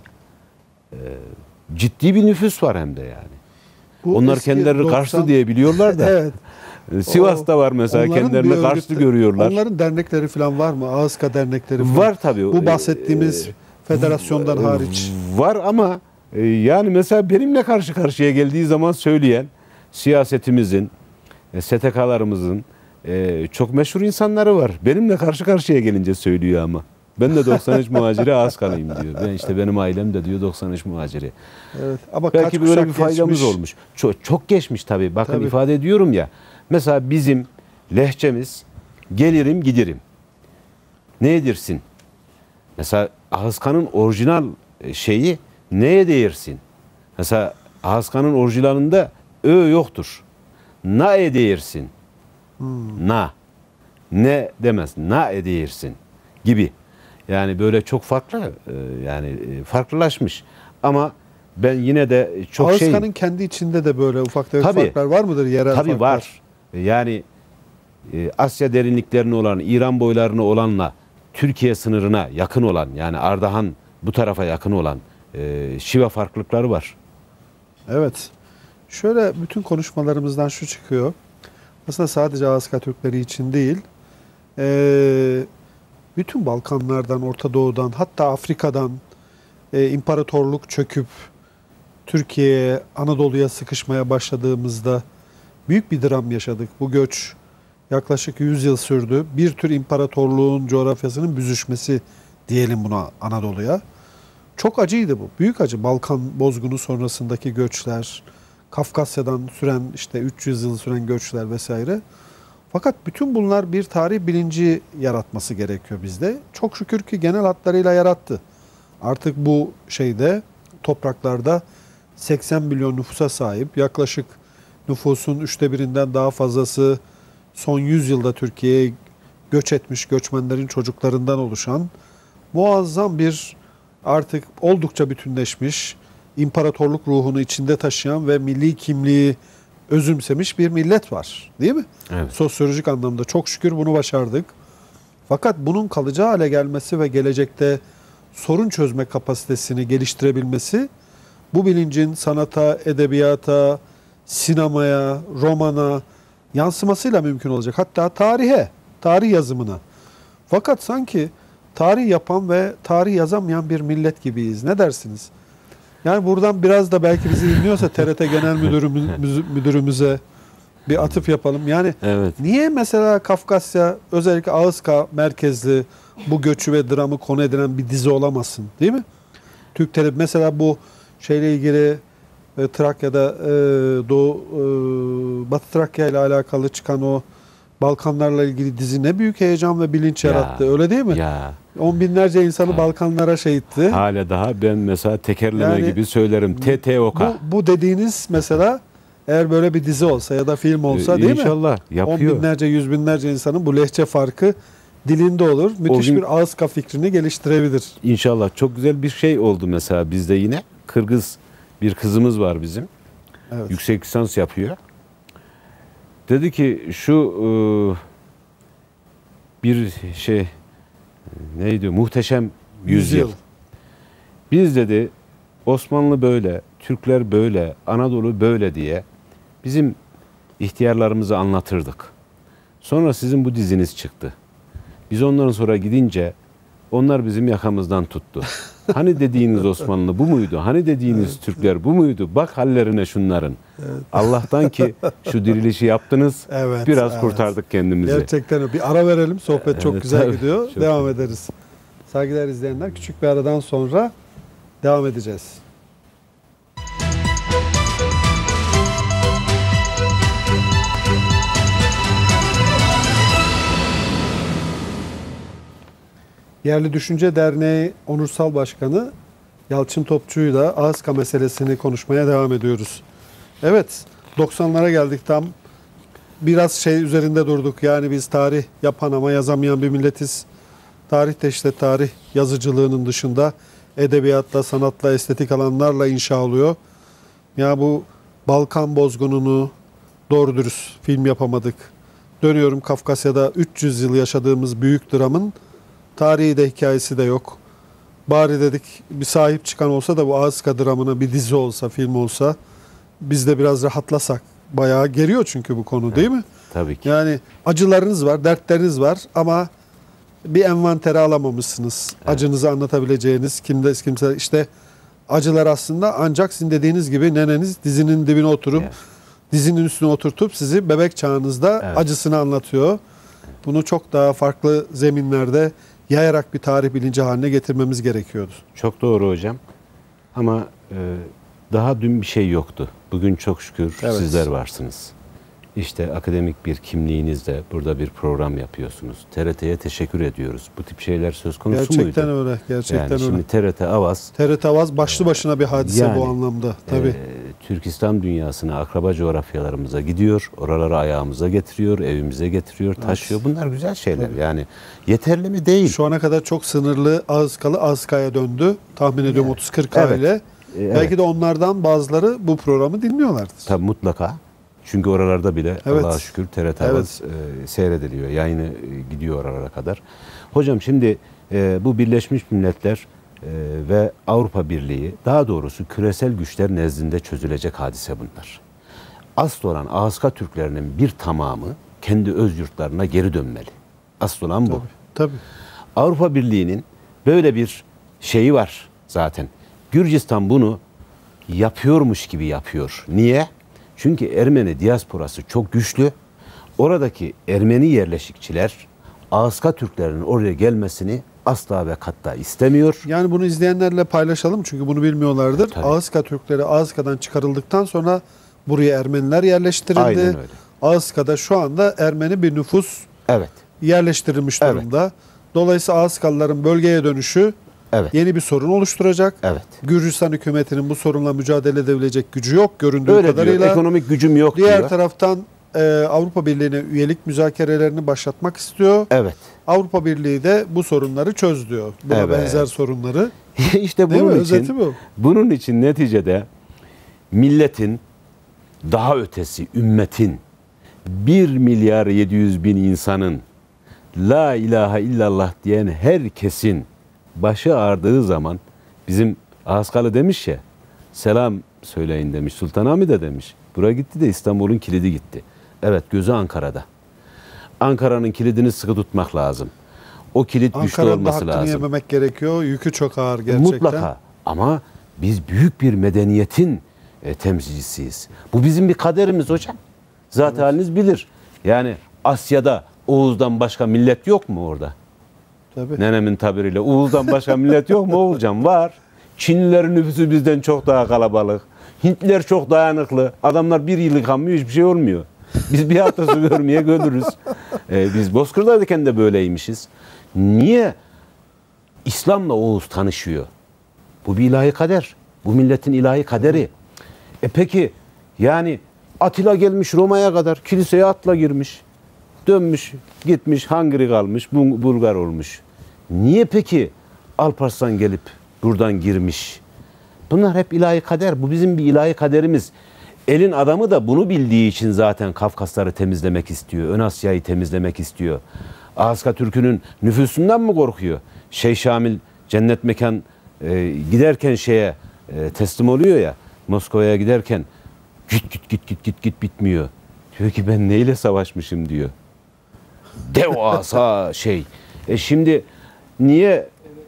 ciddi bir nüfus var hem de yani. Bu onlar kendileri doksan Karslı diye biliyorlar da. Evet. Sivas'ta var mesela, kendilerini Karslı görüyorlar. Onların dernekleri falan var mı? Ağızka dernekleri falan. Var tabii. Bu bahsettiğimiz ee, federasyondan e, hariç. Var ama e, yani mesela benimle karşı karşıya geldiği zaman söyleyen siyasetimizin, e, S T K'larımızın e, çok meşhur insanları var. Benimle karşı karşıya gelince söylüyor ama. Ben de doksan üç muhaciri Ağızkalıyım diyor. Ben işte benim ailem de diyor doksan üç muhaciri. Evet, ama belki böyle bir faydamız geçmiş. olmuş. Çok, çok geçmiş tabii. Bakın tabii. ifade ediyorum ya. Mesela bizim lehçemiz gelirim giderim. Ne edirsin? Mesela Ağızkan'ın orijinal şeyi neye değirsin? Mesela Ağızkan'ın orijinalinde ö yoktur. Na e değirsin. Hmm. Na. Ne demez. Na e değirsin gibi. Yani böyle çok farklı yani farklılaşmış. Ama ben yine de çok şey... Ağızkan'ın kendi içinde de böyle ufak tefek farklar var mıdır? Yerel tabii farklar? var. Yani Asya derinliklerine olan, İran boylarına olanla Türkiye sınırına yakın olan, yani Ardahan bu tarafa yakın olan şive farklılıkları var. Evet. Şöyle bütün konuşmalarımızdan şu çıkıyor. Aslında sadece Ağızka Türkleri için değil, eee bütün Balkanlardan, Orta Doğu'dan, hatta Afrika'dan e, imparatorluk çöküp Türkiye'ye, Anadolu'ya sıkışmaya başladığımızda büyük bir dram yaşadık. Bu göç yaklaşık yüz yıl sürdü. Bir tür imparatorluğun coğrafyasının büzüşmesi diyelim buna Anadolu'ya. Çok acıydı bu. Büyük acı. Balkan bozgunu sonrasındaki göçler, Kafkasya'dan süren işte üç yüz yıl süren göçler vesaire. Fakat bütün bunlar bir tarih bilinci yaratması gerekiyor bizde. Çok şükür ki genel hatlarıyla yarattı. Artık bu şeyde topraklarda seksen milyon nüfusa sahip. Yaklaşık nüfusun üçte birinden daha fazlası son yüz yılda Türkiye'ye göç etmiş göçmenlerin çocuklarından oluşan muazzam bir, artık oldukça bütünleşmiş, imparatorluk ruhunu içinde taşıyan ve milli kimliği özümsemiş bir millet var. Değil mi? Evet. Sosyolojik anlamda çok şükür bunu başardık. Fakat bunun kalıcı hale gelmesi ve gelecekte sorun çözme kapasitesini geliştirebilmesi, bu bilincin sanata, edebiyata, sinemaya, romana yansımasıyla mümkün olacak. Hatta tarihe, tarih yazımına. Fakat sanki tarih yapan ve tarih yazamayan bir millet gibiyiz. Ne dersiniz? Yani buradan biraz da belki bizi dinliyorsa T R T Genel Müdürümüz, Müdürümüze bir atıf yapalım. Yani evet. Niye mesela Kafkasya, özellikle Ağızka merkezli bu göçü ve dramı konu edilen bir dizi olamasın, değil mi? Türk Televizyonu mesela bu şeyle ilgili e, Trakya'da e, Doğu e, Batı Trakya ile alakalı çıkan o Balkanlarla ilgili dizi ne büyük heyecan ve bilinç Ya, yarattı. Öyle değil mi? Ya. On binlerce insanı Ha. Balkanlara şey etti. Hala daha ben mesela tekerleme Yani gibi söylerim. T T O K. Bu, bu dediğiniz mesela eğer böyle bir dizi olsa ya da film olsa, değil mi? İnşallah yapıyor. On binlerce, yüz binlerce insanın bu lehçe farkı dilinde olur. Müthiş gün- bir Ağızka fikrini geliştirebilir. İnşallah çok güzel bir şey oldu mesela bizde yine. Kırgız bir kızımız var bizim. Evet. Yüksek lisans yapıyor. Dedi ki şu e, bir şey neydi? Muhteşem Yüzyıl. Yüzyıl. Biz dedi Osmanlı böyle, Türkler böyle, Anadolu böyle diye bizim ihtiyarlarımızı anlatırdık. Sonra sizin bu diziniz çıktı. Biz ondan sonra gidince onlar bizim yakamızdan tuttu. Hani dediğiniz Osmanlı bu muydu? Hani dediğiniz evet. Türkler bu muydu? Bak hallerine şunların. Evet. Allah'tan ki şu dirilişi yaptınız. Evet, biraz evet. kurtardık kendimizi. Gerçekten bir ara verelim. Sohbet çok Evet, güzel tabii. gidiyor. Çok devam güzel. ederiz. Saygıdeğer izleyenler, küçük bir aradan sonra devam edeceğiz. Yerli Düşünce Derneği Onursal Başkanı Yalçın Topçu'yla Ağızka meselesini konuşmaya devam ediyoruz. Evet, doksanlara geldik tam. Biraz şey üzerinde durduk. Yani biz tarih yapan ama yazamayan bir milletiz. Tarih de işte tarih yazıcılığının dışında edebiyatla, sanatla, estetik alanlarla inşa oluyor. Ya bu Balkan bozgununu doğru dürüst film yapamadık. Dönüyorum Kafkasya'da üç yüz yıl yaşadığımız büyük dramın tarihi de hikayesi de yok. Bari dedik bir sahip çıkan olsa da bu Ağızka dramına bir dizi olsa, film olsa biz de biraz rahatlasak. Bayağı geriyor çünkü bu konu, değil mi? Tabii ki. Yani acılarınız var, dertleriniz var ama bir envantere alamamışsınız. Evet. Acınızı anlatabileceğiniz kimde kimse işte acılar aslında ancak sizin dediğiniz gibi neneniz dizinin dibine oturup Evet. dizinin üstüne oturtup sizi bebek çağınızda Evet. acısını anlatıyor. Bunu çok daha farklı zeminlerde yayarak bir tarih bilinci haline getirmemiz gerekiyordu. Çok doğru hocam. Ama e, daha dün bir şey yoktu. Bugün çok şükür Evet. sizler varsınız. İşte akademik bir kimliğinizle burada bir program yapıyorsunuz. T R T'ye teşekkür ediyoruz. Bu tip şeyler söz konusu Gerçekten muydu? öyle. Gerçekten yani öyle. şimdi T R T Avaz T R T Avaz başlı başına bir hadise yani, bu anlamda. Tabii. e, Türk İslam dünyasına, akraba coğrafyalarımıza gidiyor. Oraları ayağımıza getiriyor, evimize getiriyor, taşıyor. Bunlar güzel şeyler. Tabii. Yani yeterli mi? Değil. Şu ana kadar çok sınırlı Ağızkalı Ağızka'ya döndü. Tahmin ediyorum otuz kırk Evet. aile. E, evet. Belki de onlardan bazıları bu programı dinliyorlardır. Tabii mutlaka. Çünkü oralarda bile Evet. Allah'a şükür T R T Evet. Avaz e, seyrediliyor. Yayını e, gidiyor oralara kadar. Hocam şimdi e, bu Birleşmiş Milletler e, ve Avrupa Birliği, daha doğrusu küresel güçler nezdinde çözülecek hadise bunlar. Asıl olan Ağızka Türklerinin bir tamamı kendi öz yurtlarına geri dönmeli. Asıl olan bu. Tabii. Tabii. Avrupa Birliği'nin böyle bir şeyi var zaten. Gürcistan bunu yapıyormuş gibi yapıyor. Niye? Çünkü Ermeni diasporası çok güçlü. Oradaki Ermeni yerleşikçiler Ağızka Türklerinin oraya gelmesini asla ve katta istemiyor. Yani bunu izleyenlerle paylaşalım çünkü bunu bilmiyorlardır. Tabii. Ağızka Türkleri Ağızka'dan çıkarıldıktan sonra buraya Ermeniler yerleştirildi. Aynen öyle. Ağızka'da şu anda Ermeni bir nüfus Evet. yerleştirilmiş Evet. durumda. Dolayısıyla Ağızkalıların bölgeye dönüşü Evet. Yeni bir sorun oluşturacak. Evet. Gürcistan hükümetinin bu sorunla mücadele edebilecek gücü yok göründüğü Öyle kadarıyla. diyor. Ekonomik gücüm yok Diğer diyor. taraftan e, Avrupa Birliği'ne üyelik müzakerelerini başlatmak istiyor. Evet. Avrupa Birliği de bu sorunları çöz diyor. Buna Evet. benzer sorunları. İşte Değil mi? bunun Özeti için bu. Bunun için neticede milletin daha ötesi ümmetin bir milyar yedi yüz bin insanın la ilahe illallah diyen herkesin başı ağrıdığı zaman bizim Ağızkalı demiş ya selam söyleyin demiş. Sultanahmet de demiş. Buraya gitti de İstanbul'un kilidi gitti. Evet gözü Ankara'da. Ankara'nın kilidini sıkı tutmak lazım. O kilit güçlü Ankara'nın da olması hakkını lazım. yememek gerekiyor. Yükü çok ağır gerçekten. Mutlaka. Ama biz büyük bir medeniyetin e, temsilcisiyiz. Bu bizim bir kaderimiz hocam. Zaten Evet. haliniz bilir. Yani Asya'da Oğuz'dan başka millet yok mu orada? Tabii. Nenemin tabiriyle Oğuz'dan başka millet yok mu Oğulcan? Var. Çinlilerin nüfusu bizden çok daha kalabalık. Hintliler çok dayanıklı. Adamlar bir yıl yıkanmıyor, hiçbir şey olmuyor. Biz bir hafta su görmeye görürüz. Ee, biz Bozkır'dayken de böyleymişiz. Niye İslam'la Oğuz tanışıyor? Bu bir ilahi kader. Bu milletin ilahi kaderi. E peki yani Atilla gelmiş Roma'ya kadar kiliseye atla girmiş. Dönmüş, gitmiş, Hangri kalmış, Bulgar olmuş. Niye peki Alparslan gelip buradan girmiş? Bunlar hep ilahi kader. Bu bizim bir ilahi kaderimiz. Elin adamı da bunu bildiği için zaten Kafkasları temizlemek istiyor. Ön Asya'yı temizlemek istiyor. Ağızka Türk'ünün nüfusundan mı korkuyor? Şeyh Şamil cennet mekan e, giderken şeye e, teslim oluyor ya. Moskova'ya giderken git git git git git git bitmiyor. Diyor ki ben neyle savaşmışım diyor. Devasa şey. E şimdi niye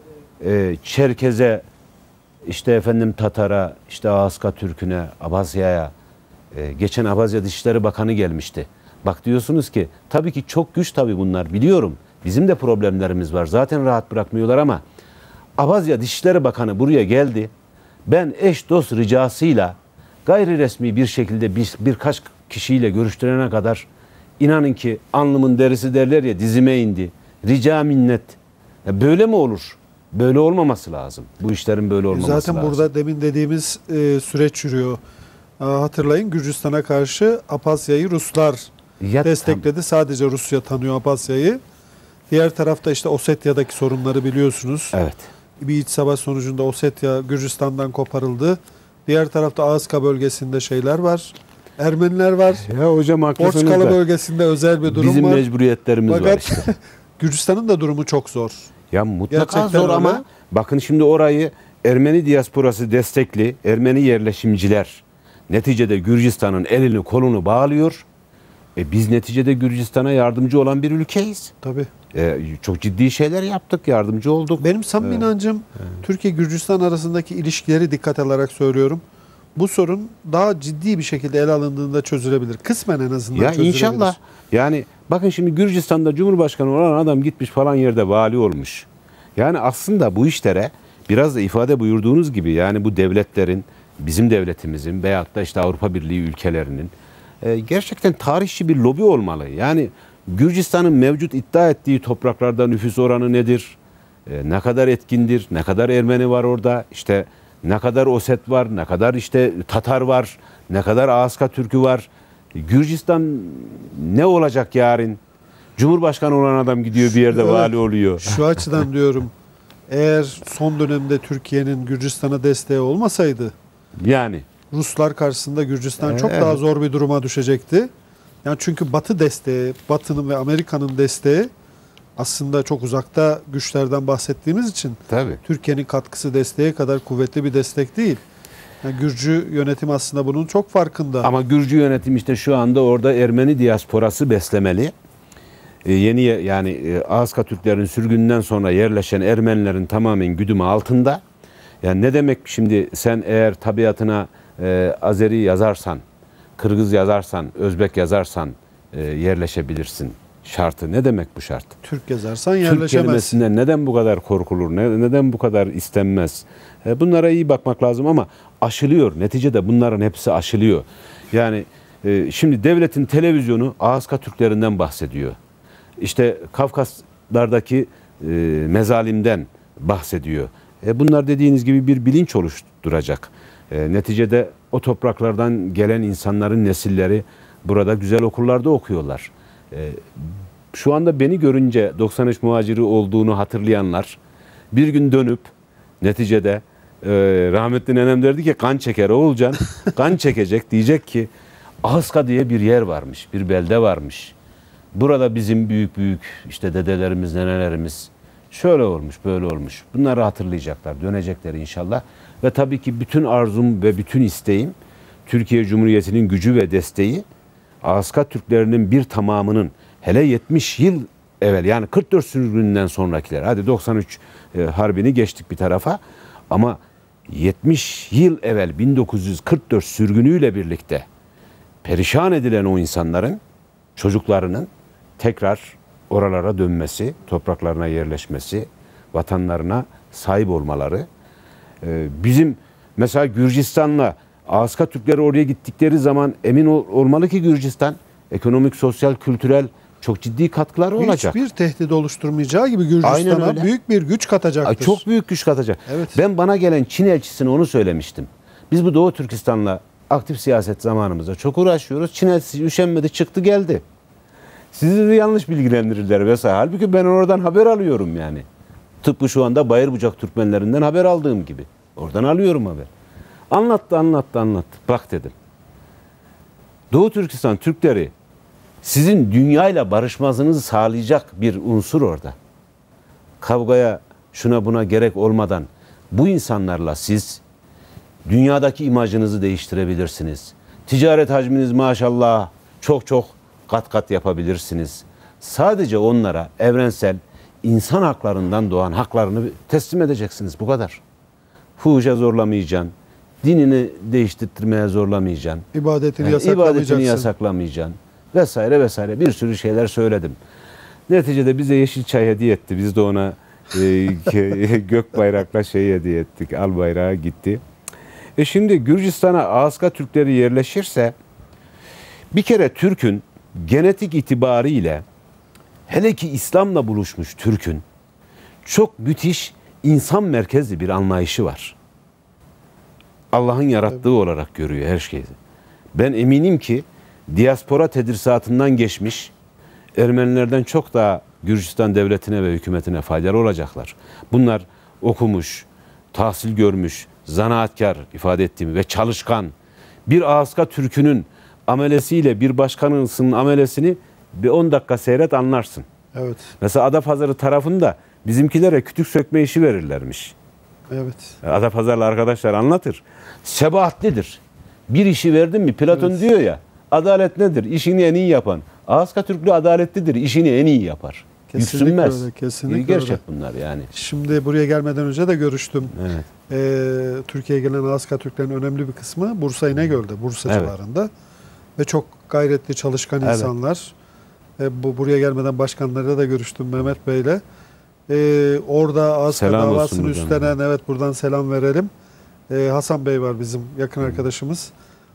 e, Çerkez'e işte efendim Tatar'a, işte Ağızka Türk'üne, Abazya'ya e, geçen Abazya Dışişleri Bakanı gelmişti. Bak diyorsunuz ki tabii ki çok güç tabii bunlar biliyorum. Bizim de problemlerimiz var. Zaten rahat bırakmıyorlar ama Abazya Dışişleri Bakanı buraya geldi. Ben eş dost ricasıyla gayri resmi bir şekilde bir, birkaç kişiyle görüştürene kadar inanın ki alnımın derisi derler ya dizime indi. Rica minnet. Ya böyle mi olur? Böyle olmaması lazım. Bu işlerin böyle olmaması Zaten lazım. burada demin dediğimiz e, süreç yürüyor. Aa, hatırlayın Gürcistan'a karşı Apasya'yı Ruslar Ya destekledi. tam- Sadece Rusya tanıyor Apasya'yı. Diğer tarafta işte Osetya'daki sorunları biliyorsunuz. Evet. Bir iç savaş sonucunda Osetya Gürcistan'dan koparıldı. Diğer tarafta Ağızka bölgesinde şeyler var. Ermeniler var. Ya hocam haklısınız Borçkalı da bölgesinde özel bir durum bizim var. mecburiyetlerimiz var Fakat işte. Gürcistan'ın da durumu çok zor. Ya mutlaka Gerçekten zor öyle. ama bakın şimdi orayı Ermeni diasporası destekli Ermeni yerleşimciler neticede Gürcistan'ın elini kolunu bağlıyor. E biz neticede Gürcistan'a yardımcı olan bir ülkeyiz. Tabii. E, çok ciddi şeyler yaptık, yardımcı olduk. Benim samimi inancım Türkiye-Gürcistan arasındaki ilişkileri dikkat alarak söylüyorum. Bu sorun daha ciddi bir şekilde ele alındığında çözülebilir. Kısmen en azından Ya çözülebilir. inşallah. Yani bakın şimdi Gürcistan'da Cumhurbaşkanı olan adam gitmiş falan yerde vali olmuş. Yani aslında bu işlere biraz da ifade buyurduğunuz gibi yani bu devletlerin, bizim devletimizin veyahut da işte Avrupa Birliği ülkelerinin e, gerçekten tarihçi bir lobi olmalı. Yani Gürcistan'ın mevcut iddia ettiği topraklarda nüfus oranı nedir? E, ne kadar etkindir? Ne kadar Ermeni var orada? İşte ne kadar Oset var? Ne kadar işte Tatar var? Ne kadar Ağızka Türk'ü var? Gürcistan ne olacak yarın? Cumhurbaşkanı olan adam gidiyor bir yerde Evet. vali oluyor. Şu açıdan diyorum. Eğer son dönemde Türkiye'nin Gürcistan'a desteği olmasaydı Yani Ruslar karşısında Gürcistan çok Evet. daha zor bir duruma düşecekti. Yani çünkü Batı desteği, Batı'nın ve Amerika'nın desteği aslında çok uzakta güçlerden bahsettiğimiz için tabii. Türkiye'nin katkısı desteğe kadar kuvvetli bir destek değil. Yani Gürcü yönetim aslında bunun çok farkında. Ama Gürcü yönetim işte şu anda orada Ermeni diasporası beslemeli. Ee, yeni ye- yani e, Ağızka Türklerin sürgünden sonra yerleşen Ermenilerin tamamen güdümü altında. Yani ne demek şimdi sen eğer tabiatına e, Azeri yazarsan, Kırgız yazarsan, Özbek yazarsan e, yerleşebilirsin şartı. Ne demek bu şart? Türk yazarsan Türk yerleşemezsin. kelimesinden neden bu kadar korkulur? Ne- Neden bu kadar istenmez? E, Bunlara iyi bakmak lazım ama aşılıyor. Neticede bunların hepsi aşılıyor. Yani e, şimdi devletin televizyonu Ağızka Türklerinden bahsediyor. İşte Kafkaslardaki e, mezalimden bahsediyor. E, bunlar dediğiniz gibi bir bilinç oluşturacak. E, neticede o topraklardan gelen insanların nesilleri burada güzel okullarda okuyorlar. E, şu anda beni görünce doksan üç muhaciri olduğunu hatırlayanlar bir gün dönüp neticede e, rahmetli nenem derdi ki kan çeker Oğulcan, kan çekecek, diyecek ki Ahıska diye bir yer varmış, bir belde varmış. Burada bizim büyük büyük işte dedelerimiz, nenelerimiz şöyle olmuş, böyle olmuş. Bunları hatırlayacaklar, dönecekler inşallah. Ve tabii ki bütün arzum ve bütün isteğim Türkiye Cumhuriyeti'nin gücü ve desteği Ahıska Türklerinin bir tamamının hele yetmiş yıl evvel yani kırk dört sürgününden sonrakiler, hadi doksan üç e, harbini geçtik bir tarafa ama yetmiş yıl evvel bin dokuz yüz kırk dört sürgünüyle birlikte perişan edilen o insanların çocuklarının tekrar oralara dönmesi, topraklarına yerleşmesi, vatanlarına sahip olmaları. Ee, bizim mesela Gürcistan'la Ahıska Türkleri oraya gittikleri zaman emin ol, olmalı ki Gürcistan ekonomik, sosyal, kültürel çok ciddi katkıları olacak. Hiçbir tehdit oluşturmayacağı gibi Gürcistan'a büyük bir güç katacaktır. Ay, çok büyük güç katacak. Evet. Ben bana gelen Çin elçisine onu söylemiştim. Biz bu Doğu Türkistan'la aktif siyaset zamanımızda çok uğraşıyoruz. Çin elçisi üşenmedi, çıktı geldi. Sizi de yanlış bilgilendirirler vesaire. Halbuki ben oradan haber alıyorum yani. Tıpkı şu anda Bayırbucak Türkmenlerinden haber aldığım gibi. Oradan alıyorum haber. Anlattı, anlattı, anlattı. Bak dedim. Doğu Türkistan Türkleri sizin dünyayla barışmanızı sağlayacak bir unsur orada. Kavgaya, şuna buna gerek olmadan bu insanlarla siz dünyadaki imajınızı değiştirebilirsiniz. Ticaret hacminiz maşallah çok çok kat kat yapabilirsiniz. Sadece onlara evrensel insan haklarından doğan haklarını teslim edeceksiniz. Bu kadar. Fuhuşa zorlamayacaksın. Dinini değiştirmeye zorlamayacaksın. İbadetini yani yasaklamayacaksın. İbadetini yasaklamayacaksın. Vesaire vesaire bir sürü şeyler söyledim. Neticede bize yeşil çay hediye etti. Biz de ona e, gök bayrakla şey hediye ettik. Al bayrağı gitti. E şimdi Gürcistan'a Ahıska Türkleri yerleşirse bir kere Türk'ün genetik itibariyle hele ki İslam'la buluşmuş Türk'ün çok müthiş insan merkezli bir anlayışı var. Allah'ın yarattığı olarak görüyor her şeyi. Ben eminim ki diaspora tedrisatından geçmiş Ermenilerden çok daha Gürcistan devletine ve hükümetine faydalı olacaklar. Bunlar okumuş, tahsil görmüş, zanaatkar ifade ettiğimi ve çalışkan bir Ahıska Türk'ünün amelesiyle bir başkanısının amelesini bir on dakika seyret anlarsın. Evet. Mesela Adapazarı tarafında bizimkilere kütük sökme işi verirlermiş. Evet. Adapazarlı arkadaşlar anlatır. Sebahatlidir. Bir işi verdin mi Platon evet. diyor ya, adalet nedir? İşini en iyi yapan. Ahıska Türklü adaletlidir. İşini en iyi yapar. Kesinlikle Yüksünmez. öyle, kesinlikle Gerçek öyle. bunlar yani. Şimdi buraya gelmeden önce de görüştüm. Evet. Ee, Türkiye'ye gelen Ahıska Türklerin önemli bir kısmı Bursa İnegöl'de, Bursa evet. civarında. Ve çok gayretli, çalışkan evet. insanlar. Ee, bu buraya gelmeden başkanlarıyla da görüştüm Mehmet Bey'le. Ee, orada Ahıska davasını üstlenen, evet buradan selam verelim. Ee, Hasan Bey var bizim yakın hmm. arkadaşımız.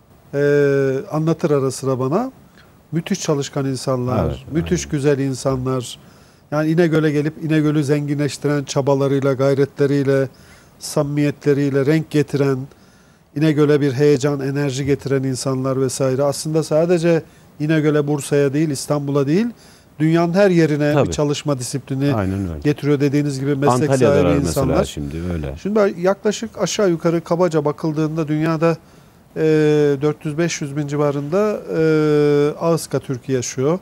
Ee, anlatır ara sıra bana. Müthiş çalışkan insanlar, evet, müthiş aynen. güzel insanlar. Yani İnegöl'e gelip İnegöl'ü zenginleştiren çabalarıyla, gayretleriyle, samimiyetleriyle renk getiren, İnegöl'e bir heyecan, enerji getiren insanlar vesaire. Aslında sadece İnegöl'e, Bursa'ya değil, İstanbul'a değil, dünyanın her yerine Tabii. bir çalışma disiplini getiriyor dediğiniz gibi meslek Antalya'da sahibi insanlar. Şimdi öyle. Şimdi yaklaşık aşağı yukarı kabaca bakıldığında dünyada e, dört yüz beş yüz bin civarında e, Ahıska Türk'ü yaşıyor.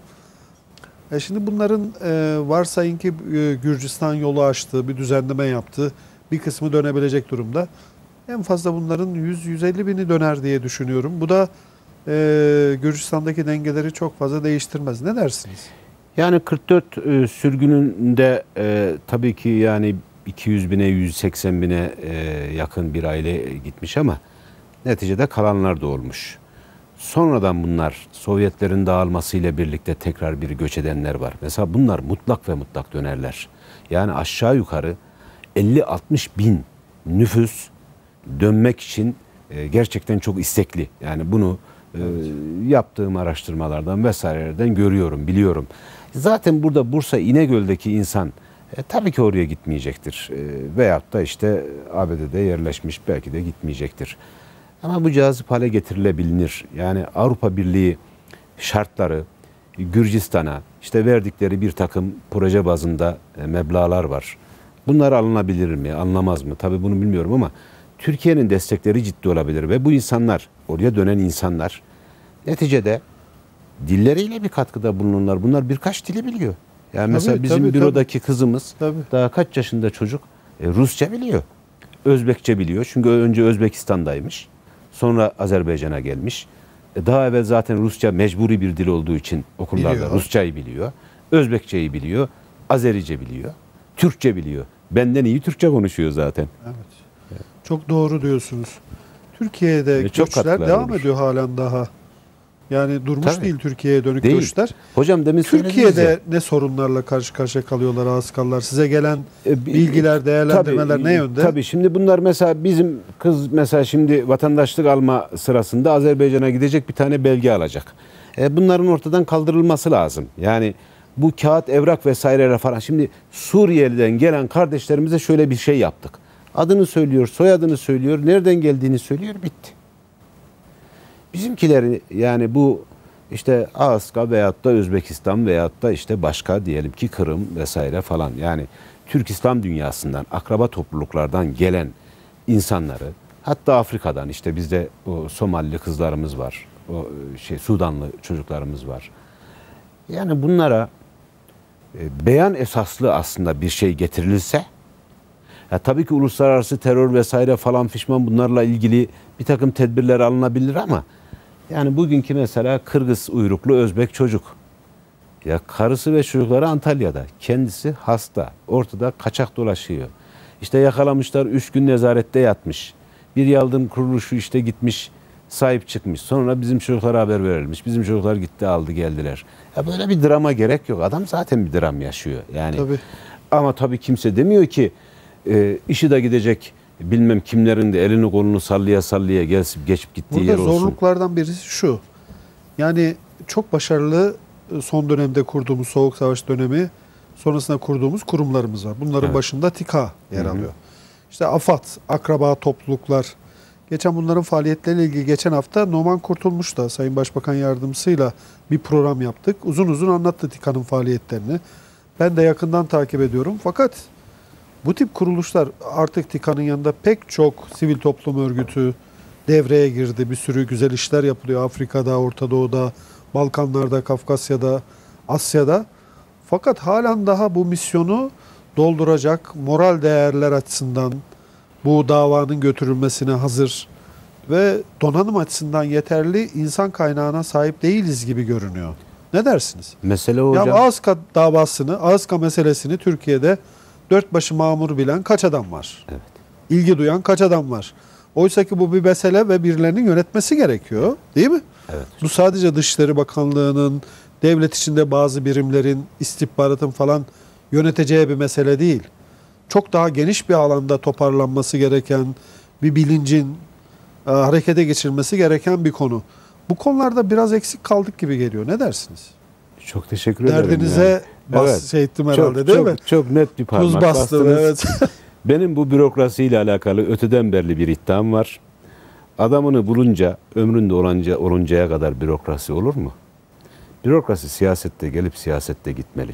E şimdi bunların e, varsayın ki e, Gürcistan yolu açtı, bir düzenleme yaptı. Bir kısmı dönebilecek durumda. En fazla bunların yüz yüz elli bini döner diye düşünüyorum. Bu da e, Gürcistan'daki dengeleri çok fazla değiştirmez. Ne dersiniz? Yani kırk dört e, sürgününde e, tabii ki yani iki yüz bine yüz seksen bine e, yakın bir aile gitmiş ama neticede kalanlar da olmuş. Sonradan bunlar Sovyetlerin dağılmasıyla birlikte tekrar bir göç edenler var. Mesela bunlar mutlak ve mutlak dönerler. Yani aşağı yukarı elli altmış bin nüfus dönmek için e, gerçekten çok istekli. Yani bunu e, yaptığım araştırmalardan vesairelerden görüyorum, biliyorum. Zaten burada Bursa İnegöl'deki insan E, tabii ki oraya gitmeyecektir. E, veyahut da işte A B D'de yerleşmiş, belki de gitmeyecektir. Ama bu cazip hale getirilebilir. Yani Avrupa Birliği şartları Gürcistan'a işte verdikleri bir takım proje bazında e, meblağlar var. Bunlar alınabilir mi, alınamaz mı? Tabii bunu bilmiyorum ama Türkiye'nin destekleri ciddi olabilir ve bu insanlar, oraya dönen insanlar neticede dilleriyle bir katkıda bulunurlar. Bunlar birkaç dili biliyor. Yani tabii, mesela bizim tabii, bürodaki tabii. kızımız tabii. daha kaç yaşında çocuk e, Rusça biliyor. Özbekçe biliyor. Çünkü önce Özbekistan'daymış. Sonra Azerbaycan'a gelmiş. E, daha evvel zaten Rusça mecburi bir dil olduğu için okullarda biliyor. Rusçayı biliyor. Özbekçeyi biliyor. Azerice biliyor. Türkçe biliyor. Benden iyi Türkçe konuşuyor zaten. Evet. evet. Çok doğru diyorsunuz. Türkiye'de e, göçler devam ediyor halen daha. Yani durmuş Tabii. değil Türkiye'ye dönük değil. göçler. Hocam demin Türkiye'de ya. ne sorunlarla karşı karşıya kalıyorlar Ağızkallar? Size gelen e, bilgiler, değerlendirmeler tabii, ne yönde? Tabii şimdi bunlar mesela bizim kız mesela şimdi vatandaşlık alma sırasında Azerbaycan'a gidecek bir tane belge alacak. E, bunların ortadan kaldırılması lazım. Yani bu kağıt, evrak vesaire falan. Şimdi Suriye'den gelen kardeşlerimize şöyle bir şey yaptık. Adını söylüyor, soyadını söylüyor, nereden geldiğini söylüyor, bitti. Bizimkileri yani bu işte Ağızka veyahut da Özbekistan veyahut da işte başka diyelim ki Kırım vesaire falan yani Türk İslam dünyasından, akraba topluluklardan gelen insanları hatta Afrika'dan işte bizde o Somalili kızlarımız var, o şey Sudanlı çocuklarımız var. Yani bunlara e, beyan esaslı aslında bir şey getirilirse ya tabii ki uluslararası terör vesaire falan fişman bunlarla ilgili bir takım tedbirler alınabilir ama yani bugünkü mesela Kırgız uyruklu Özbek çocuk. Ya karısı ve çocukları Antalya'da. Kendisi hasta. Ortada kaçak dolaşıyor. İşte yakalamışlar, üç gün nezarette yatmış. Bir yardım kuruluşu işte gitmiş, sahip çıkmış. Sonra bizim çocuklara haber verilmiş. Bizim çocuklar gitti, aldı, geldiler. Ya böyle bir drama gerek yok. Adam zaten bir dram yaşıyor. Yani. Tabii. Ama tabii kimse demiyor ki e, işi de gidecek bilmem kimlerin de elini kolunu sallaya sallaya gelip geçip gittiği Burada yer olsun. Burada zorluklardan birisi şu. Yani çok başarılı son dönemde kurduğumuz Soğuk Savaş dönemi sonrasında kurduğumuz kurumlarımız var. Bunların evet. başında TİKA yer Hı-hı. alıyor. İşte AFAD, akraba topluluklar. Geçen bunların faaliyetleriyle ilgili geçen hafta Numan Kurtulmuş da Sayın Başbakan Yardımcısıyla bir program yaptık. Uzun uzun anlattı TİKA'nın faaliyetlerini. Ben de yakından takip ediyorum. Fakat bu tip kuruluşlar artık TİKA'nın yanında pek çok sivil toplum örgütü devreye girdi. Bir sürü güzel işler yapılıyor Afrika'da, Orta Doğu'da, Balkanlar'da, Kafkasya'da, Asya'da. Fakat halen daha bu misyonu dolduracak moral değerler açısından bu davanın götürülmesine hazır ve donanım açısından yeterli insan kaynağına sahip değiliz gibi görünüyor. Ne dersiniz? Mesele o hocam. Ya Ağızka davasını, Ağızka meselesini Türkiye'de dört başı mamur bilen kaç adam var? Evet. İlgi duyan kaç adam var? Oysa ki bu bir mesele ve birilerinin yönetmesi gerekiyor, değil mi? Evet. Bu sadece Dışişleri Bakanlığı'nın, devlet içinde bazı birimlerin, istihbaratın falan yöneteceği bir mesele değil. Çok daha geniş bir alanda toparlanması gereken, bir bilincin e, harekete geçirilmesi gereken bir konu. Bu konularda biraz eksik kaldık gibi geliyor. Ne dersiniz? Çok teşekkür ederim. Derdinize yani. bas evet. şey ettim herhalde çok, değil çok, mi? Çok net bir parmak Tuz bastım, evet. Benim bu bürokrasiyle alakalı öteden beri bir iddiam var. Adamını bulunca, ömründe olunca, oluncaya kadar bürokrasi olur mu? Bürokrasi siyasette gelip siyasette gitmeli.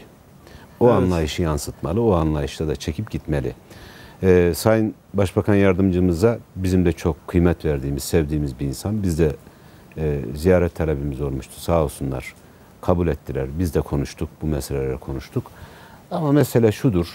O evet. anlayışı yansıtmalı, o anlayışta da çekip gitmeli. Ee, Sayın Başbakan Yardımcımıza bizim de çok kıymet verdiğimiz, sevdiğimiz bir insan. Biz de e, ziyaret talebimiz olmuştu, sağ olsunlar. Kabul ettiler. Biz de konuştuk, bu meseleleri konuştuk. Ama mesele şudur.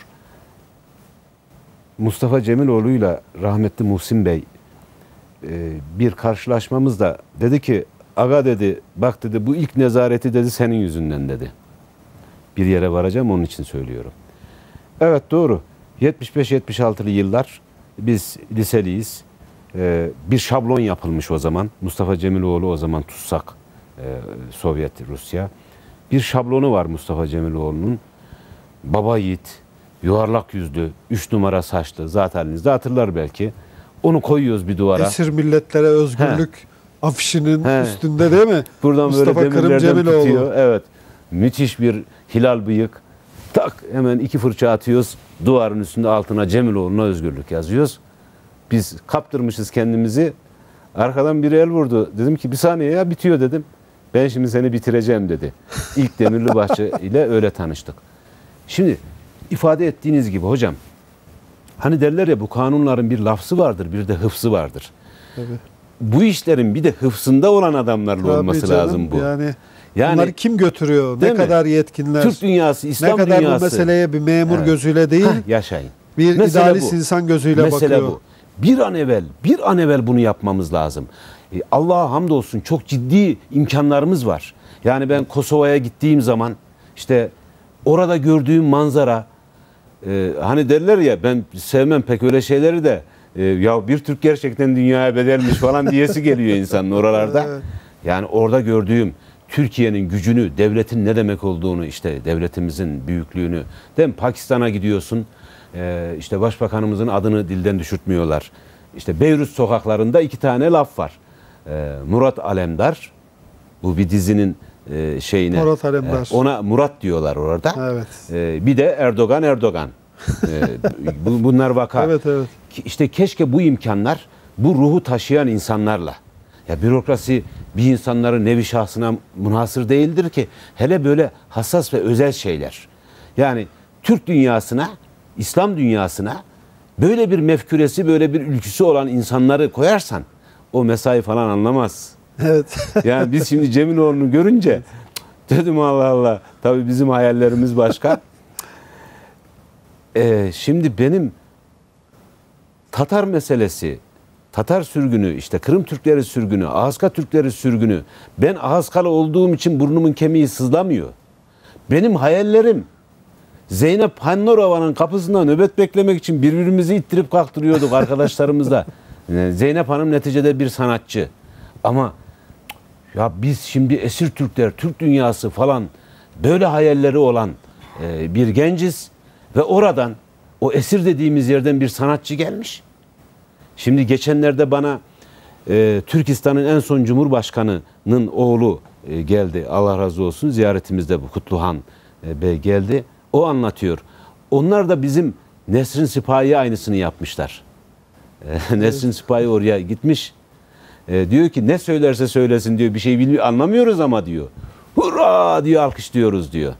Mustafa Cemiloğlu'yla rahmetli Muhsin Bey e, bir karşılaşmamızda dedi ki, aga dedi, bak dedi bu ilk nezareti dedi senin yüzünden dedi. Bir yere varacağım onun için söylüyorum. Evet doğru. yetmiş beş yetmiş altılı yıllar biz liseliyiz. Ee, bir şablon yapılmış o zaman. Mustafa Cemiloğlu o zaman tutsak e, Sovyet Rusya. Bir şablonu var Mustafa Cemiloğlu'nun. Baba yiğit, yuvarlak yüzlü, üç numara saçlı. Zaten elinizde hatırlar belki. Onu koyuyoruz bir duvara. Esir milletlere özgürlük He. afişinin He. üstünde değil mi? Buradan Mustafa böyle Kırım demirlerden Cemiloğlu. tutuyor. Evet. Müthiş bir hilal bıyık. Tak hemen iki fırça atıyoruz. Duvarın üstünde altına Cemiloğlu'na özgürlük yazıyoruz. Biz kaptırmışız kendimizi. Arkadan biri el vurdu. Dedim ki bir saniye ya bitiyor dedim. Ben şimdi seni bitireceğim dedi. İlk Demirlibahçe ile öyle tanıştık. Şimdi ifade ettiğiniz gibi hocam, hani derler ya bu kanunların bir lafzı vardır, bir de hıfzı vardır. Tabii. Bu işlerin bir de hıfzında olan adamlarla Tabii olması canım, lazım bu. Yani, Yani bunları kim götürüyor? Ne mi? kadar yetkinler? Türk dünyası, İslam ne kadar dünyası. bu meseleye bir memur Evet. gözüyle değil, Heh, yaşayın. bir Mesele idealist bu. insan gözüyle Mesele bakıyor. bu. Bir an evvel, bir an evvel bunu yapmamız lazım. E, Allah'a hamdolsun çok ciddi imkanlarımız var. Yani ben Kosova'ya gittiğim zaman işte orada gördüğüm manzara, e, hani derler ya ben sevmem pek öyle şeyleri de e, ya bir Türk gerçekten dünyaya bedelmiş falan diyesi geliyor insanın oralarda. Evet. Yani orada gördüğüm Türkiye'nin gücünü, devletin ne demek olduğunu, işte devletimizin büyüklüğünü. Değil mi? Pakistan'a gidiyorsun, e, işte başbakanımızın adını dilden düşürtmüyorlar. İşte Beyrut sokaklarında iki tane laf var. E, Murat Alemdar, bu bir dizinin e, şeyine. Murat Alemdar. E, ona Murat diyorlar orada. Evet. E, bir de Erdoğan Erdoğan. E, bu- bunlar vaka. Evet, evet. Ki- İşte keşke bu imkanlar bu ruhu taşıyan insanlarla. Ya bürokrasi bir insanların nevi şahsına münhasır değildir ki. Hele böyle hassas ve özel şeyler. Yani Türk dünyasına, İslam dünyasına böyle bir mefküresi, böyle bir ülküsü olan insanları koyarsan o mesai falan anlamaz. Evet. Yani biz şimdi Cemiloğlu'nu görünce dedim Allah Allah. Tabii bizim hayallerimiz başka. Ee, şimdi benim Tatar meselesi, Tatar sürgünü, işte Kırım Türkleri sürgünü, Ahıska Türkleri sürgünü. Ben Ahıskalı olduğum için burnumun kemiği sızlamıyor. Benim hayallerim Zeynep Hannorova'nın kapısında nöbet beklemek için birbirimizi ittirip kalktırıyorduk arkadaşlarımızla. Yani Zeynep Hanım neticede bir sanatçı. Ama ya biz şimdi esir Türkler, Türk dünyası falan böyle hayalleri olan e, bir genciz ve oradan o esir dediğimiz yerden bir sanatçı gelmiş. Şimdi geçenlerde bana e, Türkistan'ın en son Cumhurbaşkanı'nın oğlu e, geldi. Allah razı olsun ziyaretimizde bu Kutluhan e, Bey geldi. O anlatıyor. Onlar da bizim Nesrin Sipahi aynısını yapmışlar. E, Nesrin Sipahi oraya gitmiş. E, diyor ki ne söylerse söylesin diyor. Bir şey bilmiyor, anlamıyoruz ama diyor. Hurra diyor, alkışlıyoruz diyor.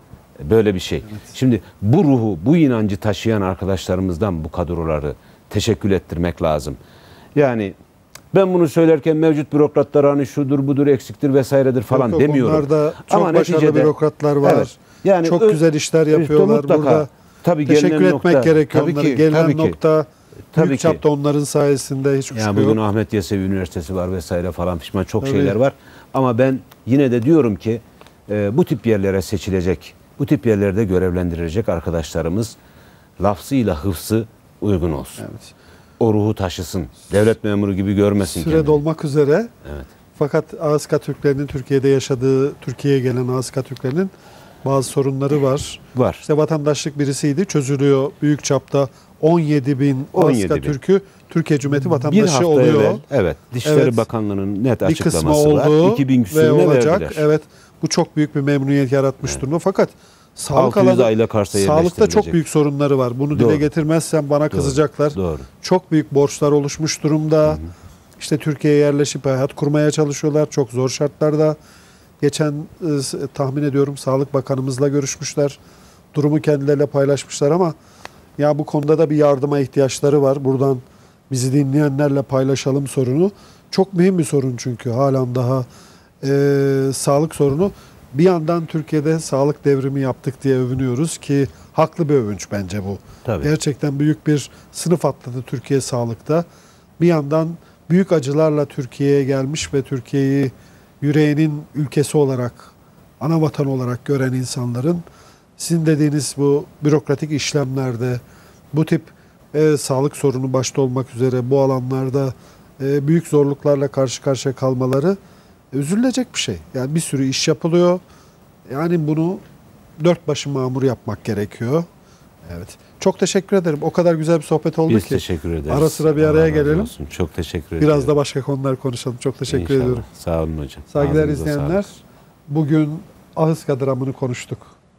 E, böyle bir şey. Evet. Şimdi bu ruhu, bu inancı taşıyan arkadaşlarımızdan bu kadroları teşekkür ettirmek lazım. Yani ben bunu söylerken mevcut bürokratlar hani şudur budur eksiktir vesairedir falan yok, yok, demiyorum. Onlarda çok ama başarılı neticede, bürokratlar var. Evet, yani çok ö- güzel işler yapıyorlar. Mutlaka, burada tabii teşekkür etmek nokta, gerekiyor tabii onlara. Ki, gelinen tabii nokta tabii büyük ki. çapta onların sayesinde hiç kuşku yani yok. bugün Ahmet Yesevi Üniversitesi var vesaire falan pişman çok tabii. şeyler var. Ama ben yine de diyorum ki e, bu tip yerlere seçilecek, bu tip yerlerde görevlendirilecek arkadaşlarımız lafzıyla hıfzı uygun olsun. Evet. O ruhu taşısın. Devlet memuru gibi görmesin Süre kendini. dolmak üzere. Evet. Fakat Ahıska Türklerinin Türkiye'de yaşadığı, Türkiye'ye gelen Ahıska Türklerinin bazı sorunları var. Var. İşte vatandaşlık birisiydi. Çözülüyor büyük çapta on yedi bin Ahıska Türk'ü Türkiye Cumhuriyeti vatandaşı bir hafta oluyor. Evvel, evet. Dışişleri Evet. Bakanlığı'nın net Bir açıklaması kısmı oldu var. iki bin ve küsürüne olacak. verdiler. Evet. Bu çok büyük bir memnuniyet yaratmış Evet. durumda. Fakat sağlık altı yüz alanı, aile Kars'a sağlıkta yerleştirilecek. çok büyük sorunları var. Bunu Doğru. dile getirmezsem bana Doğru. kızacaklar. Doğru. Çok büyük borçlar oluşmuş durumda. Hı hı. İşte Türkiye'ye yerleşip hayat kurmaya çalışıyorlar. Çok zor şartlarda. Geçen e, tahmin ediyorum Sağlık Bakanımızla görüşmüşler. Durumu kendileriyle paylaşmışlar ama ya bu konuda da bir yardıma ihtiyaçları var. Buradan bizi dinleyenlerle paylaşalım sorunu. Çok mühim bir sorun çünkü halen daha e, sağlık sorunu. Bir yandan Türkiye'de sağlık devrimi yaptık diye övünüyoruz ki haklı bir övünç bence bu. Tabii. Gerçekten büyük bir sınıf atladı Türkiye sağlıkta. Bir yandan büyük acılarla Türkiye'ye gelmiş ve Türkiye'yi yüreğinin ülkesi olarak, ana vatan olarak gören insanların sizin dediğiniz bu bürokratik işlemlerde, bu tip e, sağlık sorunu başta olmak üzere bu alanlarda e, büyük zorluklarla karşı karşıya kalmaları üzülecek bir şey. Yani bir sürü iş yapılıyor. Yani bunu dört başı mamur yapmak gerekiyor. Evet. Çok teşekkür ederim. O kadar güzel bir sohbet oldu Biz ki. teşekkür ederiz. Ara sıra bir araya Allah razı gelelim. olsun. Çok teşekkür ederim. Biraz da başka konular konuşalım. Çok teşekkür İnşallah. ediyorum. Sağ olun hocam. Saygılar Ağzınıza izleyenler. sağlık. Bugün Ahıska dramını konuştuk.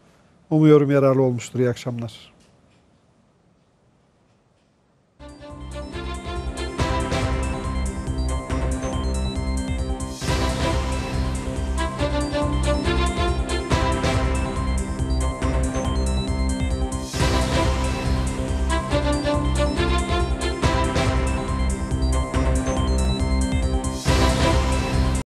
Umuyorum yararlı olmuştur. İyi akşamlar.